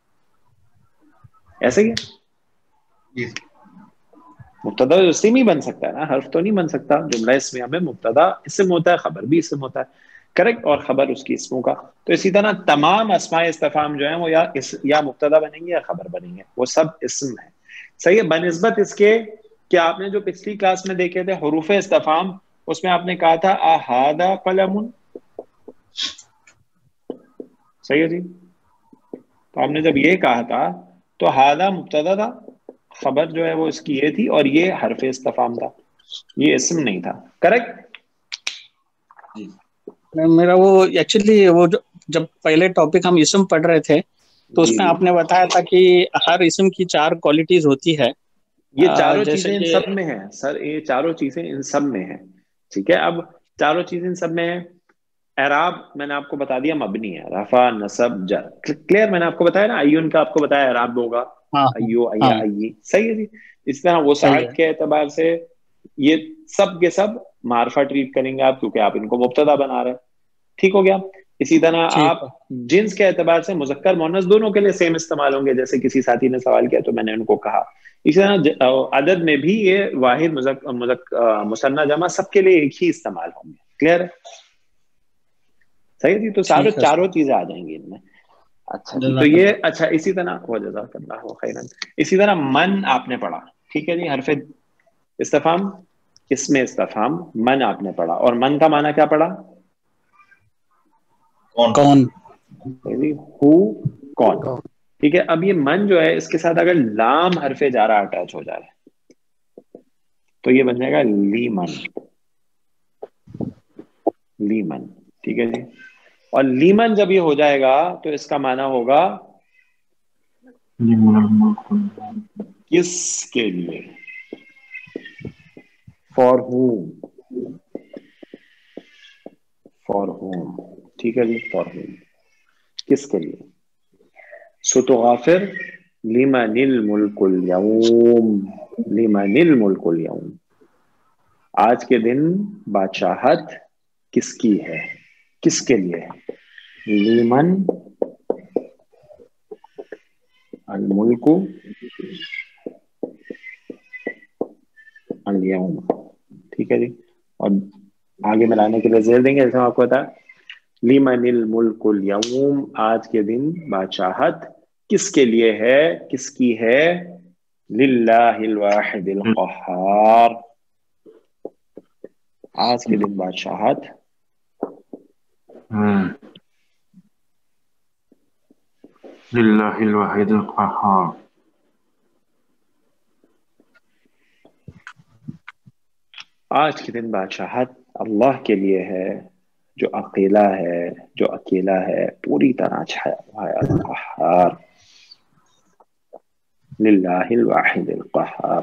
ایسے ہی ہے. مبتدا اسم ہی بن سکتا ہے نا, حرف تو نہیں بن سکتا. جملہ اسمیہ میں مبتدا اسم ہوتا ہے, خبر بھی اسم ہوتا ہے. کریکٹ, اور خبر اس کی اسموں کا. تو اسی طرح تمام اسماء استفہام جو ہیں وہ یا مبتدا بنیں گے یا خبر بنیں گے, وہ سب اسم ہیں. صحیح ہے. بنسبت اس کے کہ آپ نے جو پچھلی کلاس میں دیکھے تھے حروف استفہام, اس میں آپ نے کہا تھا احادا قلم. صحیح ہے جی. تو آپ نے جب یہ کہا تھا تو ہادا مبتدا تھا, خبر جو ہے وہ اس کی یہ تھی, اور یہ حرف استفہام تھا, یہ اسم نہیں تھا. کریکٹ. میرا وہ ایکچولی وہ جب پہلے ٹاپک ہم اسم پڑھ رہے تھے تو اس میں آپ نے بتایا تھا کہ ہر اسم کی 4 کوالٹیز ہوتی ہے. یہ چاروں چیزیں ان سب میں ہیں سر, یہ چاروں چیزیں ان سب میں ہیں. ٹھیک ہے. اب چاروں چیزیں ان سب میں ہیں. اعراب میں نے آپ کو بتا دیا مبنی ہے, رفع نصب جر. کلیئر, میں نے آپ کو بتایا نا, ایون کا آپ کو بتایا اعراب ہوگا ایو ایا ای. صحیح ہے جی. اس طرح وسعت کے اعتبار سے یہ سب کے سب معرفہ ٹریٹ کریں گے آپ, کیونکہ آپ ان کو مبتدا بنا رہے ہیں. ٹھیک ہو گیا. اسی طرح آپ جنس کے اعتبار سے مذکر مؤنث دونوں کے لیے سیم استعمال ہوں گے. جیسے کسی ساتھی نے سوال کیا تو میں نے ان کو کہا. اسی طرح عدد میں بھی یہ واحد مثنیٰ جمع سب کے لیے ایک ہی استعمال ہوں گے. کلیئر ہے؟ صحیح جی. تو چاروں چیزیں آ جائیں گی ان میں. اچھا جی. تو یہ اچھا. اسی طرح جزاک اللہ خیرا. اسی طرح من آپ نے پڑھا. ٹھیک ہے جی. حرف استفہام, اسم استفہام, من آپ نے پڑھا. اور من کا معنی کیا پڑھا؟ کون. ہو, کون. ٹھیک ہے. اب یہ من جو ہے اس کے ساتھ اگر لام حرف جارہ اٹیچ ہو جائے تو یہ بن جائے گا لیمن. لیمن. ٹھیک ہے جی. اور لیمن جب یہ ہو جائے گا تو اس کا معنی ہوگا کس کے لیے, فار ہوم. For home. ٹھیک ہے جی. فار ہوم, کس کے لیے. سو تو غافر لمن الملک اليوم. لمن الملک اليوم, آج کے دن بادشاہت کس کی ہے, کس کے لیے. لیمن الملک اليوم. ٹھیک ہے جی. اور آگے ملانے کے لیے زیر دیں گے جیسے آپ کو بتا لمن الملک اليوم, آج کے دن بادشاہت کس کے لیے ہے, کس کی ہے؟ للہ الواحد القہار, آج کے دن بادشاہت للہ الواحد القہار. آج کے دن بادشاہت اللہ کے لیے ہے جو اکیلا ہے, جو اکیلا ہے, پوری طرح چھایا ہوا ہے. القہار, للہ الواحد القہار.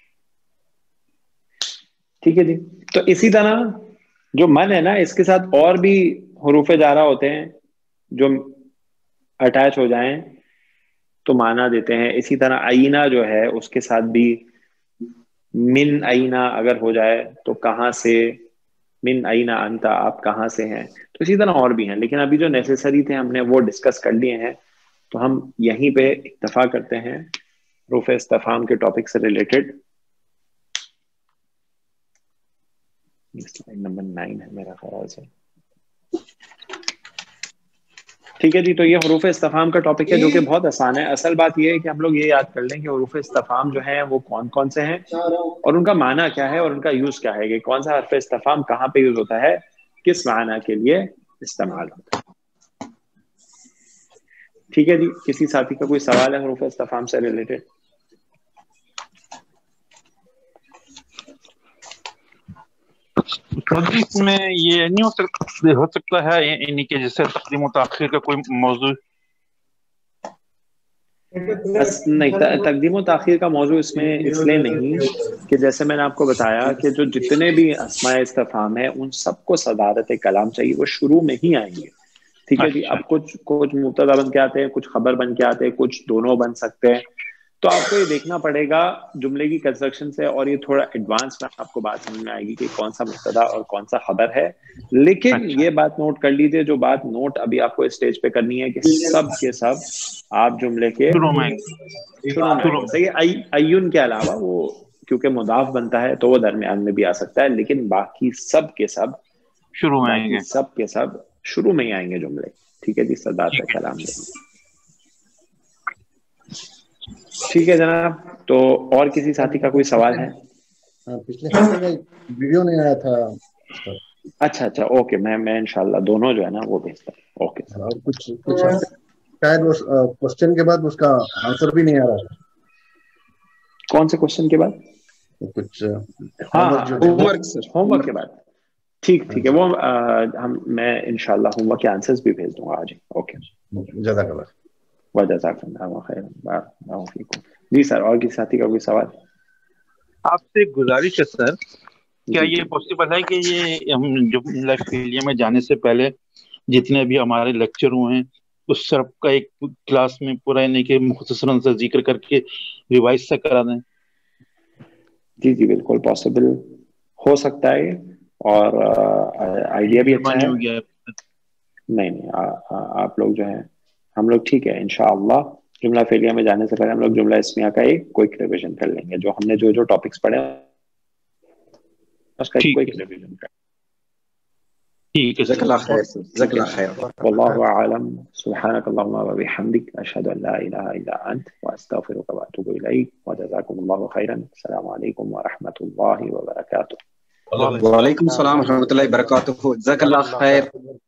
ٹھیک ہے جی. تو اسی طرح جو من ہے نا, اس کے ساتھ اور بھی حروف جارہ ہوتے ہیں جو اٹیچ ہو جائیں تو معنی دیتے ہیں. اسی طرح آئینہ جو ہے اس کے ساتھ بھی من آئینہ اگر ہو جائے تو کہاں سے, من آئینہ انتا, آپ کہاں سے ہیں. تو اسی طرح اور بھی ہیں, لیکن ابھی جو نیسیسری تھے ہم نے وہ ڈسکس کر لیے ہیں, تو ہم یہیں پہ اکتفا کرتے ہیں حروف استفہام کے ٹاپک سے ریلیٹڈ. نمبر 9 ہے میرا خیال سے. ٹھیک ہے جی. تو یہ حروف استفہام کا ٹاپک ہے جو کہ بہت آسان ہے. اصل بات یہ ہے کہ ہم لوگ یہ یاد کر لیں کہ حروف استفہام جو ہیں وہ کون کون سے ہیں اور ان کا معنی کیا ہے اور ان کا یوز کیا ہے, کہ کون سا حرف استفہام کہاں پہ یوز ہوتا ہے, کس معنی کے لیے استعمال ہوتا ہے. ٹھیک ہے جی. کسی ساتھی کا کوئی سوال ہے حروف استفہام سے ریلیٹڈ؟ اس میں یہ نہیں ہو سکتا ہے یعنی کہ جیسے تقدیم و تاخیر کا کوئی موضوع؟ نہیں, تقدیم و تاخیر کا موضوع اس میں اس لیے نہیں کہ جیسے میں نے آپ کو بتایا کہ جو جتنے بھی اسماء استفہام ہیں ان سب کو صدارت کلام چاہیے, وہ شروع میں ہی آئیں گے. ٹھیک ہے جی. اب کچھ مبتدا بن کے آتے ہیں, کچھ خبر بن کے آتے ہیں, کچھ دونوں بن سکتے ہیں. تو آپ کو یہ دیکھنا پڑے گا جملے کی کنسٹرکشن سے, اور یہ تھوڑا ایڈوانس میں آپ کو بات سمجھ میں آئے گی کہ کون سا مبتدا اور کون سا خبر ہے. لیکن یہ بات نوٹ کر لیجیے, جو بات نوٹ ابھی آپ کو اسٹیج پہ کرنی ہے کہ سب کے سب آپ جملے کے شروع میں ایون کے علاوہ وہ کیونکہ مضاف بنتا ہے تو وہ درمیان میں بھی آ سکتا ہے, لیکن باقی سب کے سب شروع میں آئیں گے, سب کے سب شروع میں ہی آئیں گے جملے. ٹھیک ہے جی. صدارت کلام میں. ٹھیک ہے جناب. تو اور کسی ساتھی کا کوئی سوال ہے؟ پچھلے ہفتے کا ویڈیو نہیں آیا تھا. اچھا اوکے, میں انشاءاللہ دونوں جو ہے نا وہ بھیجتا ہوں. اوکے. اور کچھ شاید اس کوسچن کے بعد اس کا آنسر بھی نہیں آ رہا تھا. کون سے کوسچن کے بعد؟ کچھ ہوم ورک کے بعد. ٹھیک ہے, وہ میں انشاءاللہ ہوم ورک کے آنسرز بھی بھیج دوں گا آج. اوکے, جزاک اللہ. وجزاک اللہ خیر. جی سر, اور کسی ساتھی کا کوئی سوال؟ آپ سے گزارش ہے سر, کیا یہ پاسبل ہے کہ یہ ہم جملہ فعلیہ میں جانے سے پہلے جتنے بھی ہمارے لیکچر ہوئے ہیں اس سب کا ایک کلاس میں پورا یعنی کہ مختصراً سے ذکر کر کے ریوائز سے کرا دیں؟ جی بالکل پاسبل ہو سکتا ہے, اور آئیڈیا بھی اچھا ہے. نہیں آپ لوگ جو ہیں ہم لوگ ٹھیک ہے انشاءاللہ جملہ فعلیہ میں جانے سے پہلے ہم لوگ جملہ اسمیہ کا ایک کوئک ریویژن کر لیں گے, جو ہم نے جو ٹاپکس پڑھے اس کا ایک کوئک ریویژن کر. ٹھیک ہے, جزاک اللہ خیر. جزاک اللہ خیر. واللہ اعلم. سبحانک اللہم و بحمدک, اشہد ان لا الہ الا انت, واستغفرک واتوب الیک, وجزاکم اللہ خیرا. السلام علیکم ورحمۃ اللہ وبرکاتہ. وعلیکم السلام ورحمۃ اللہ وبرکاتہ. جزاک اللہ خیر.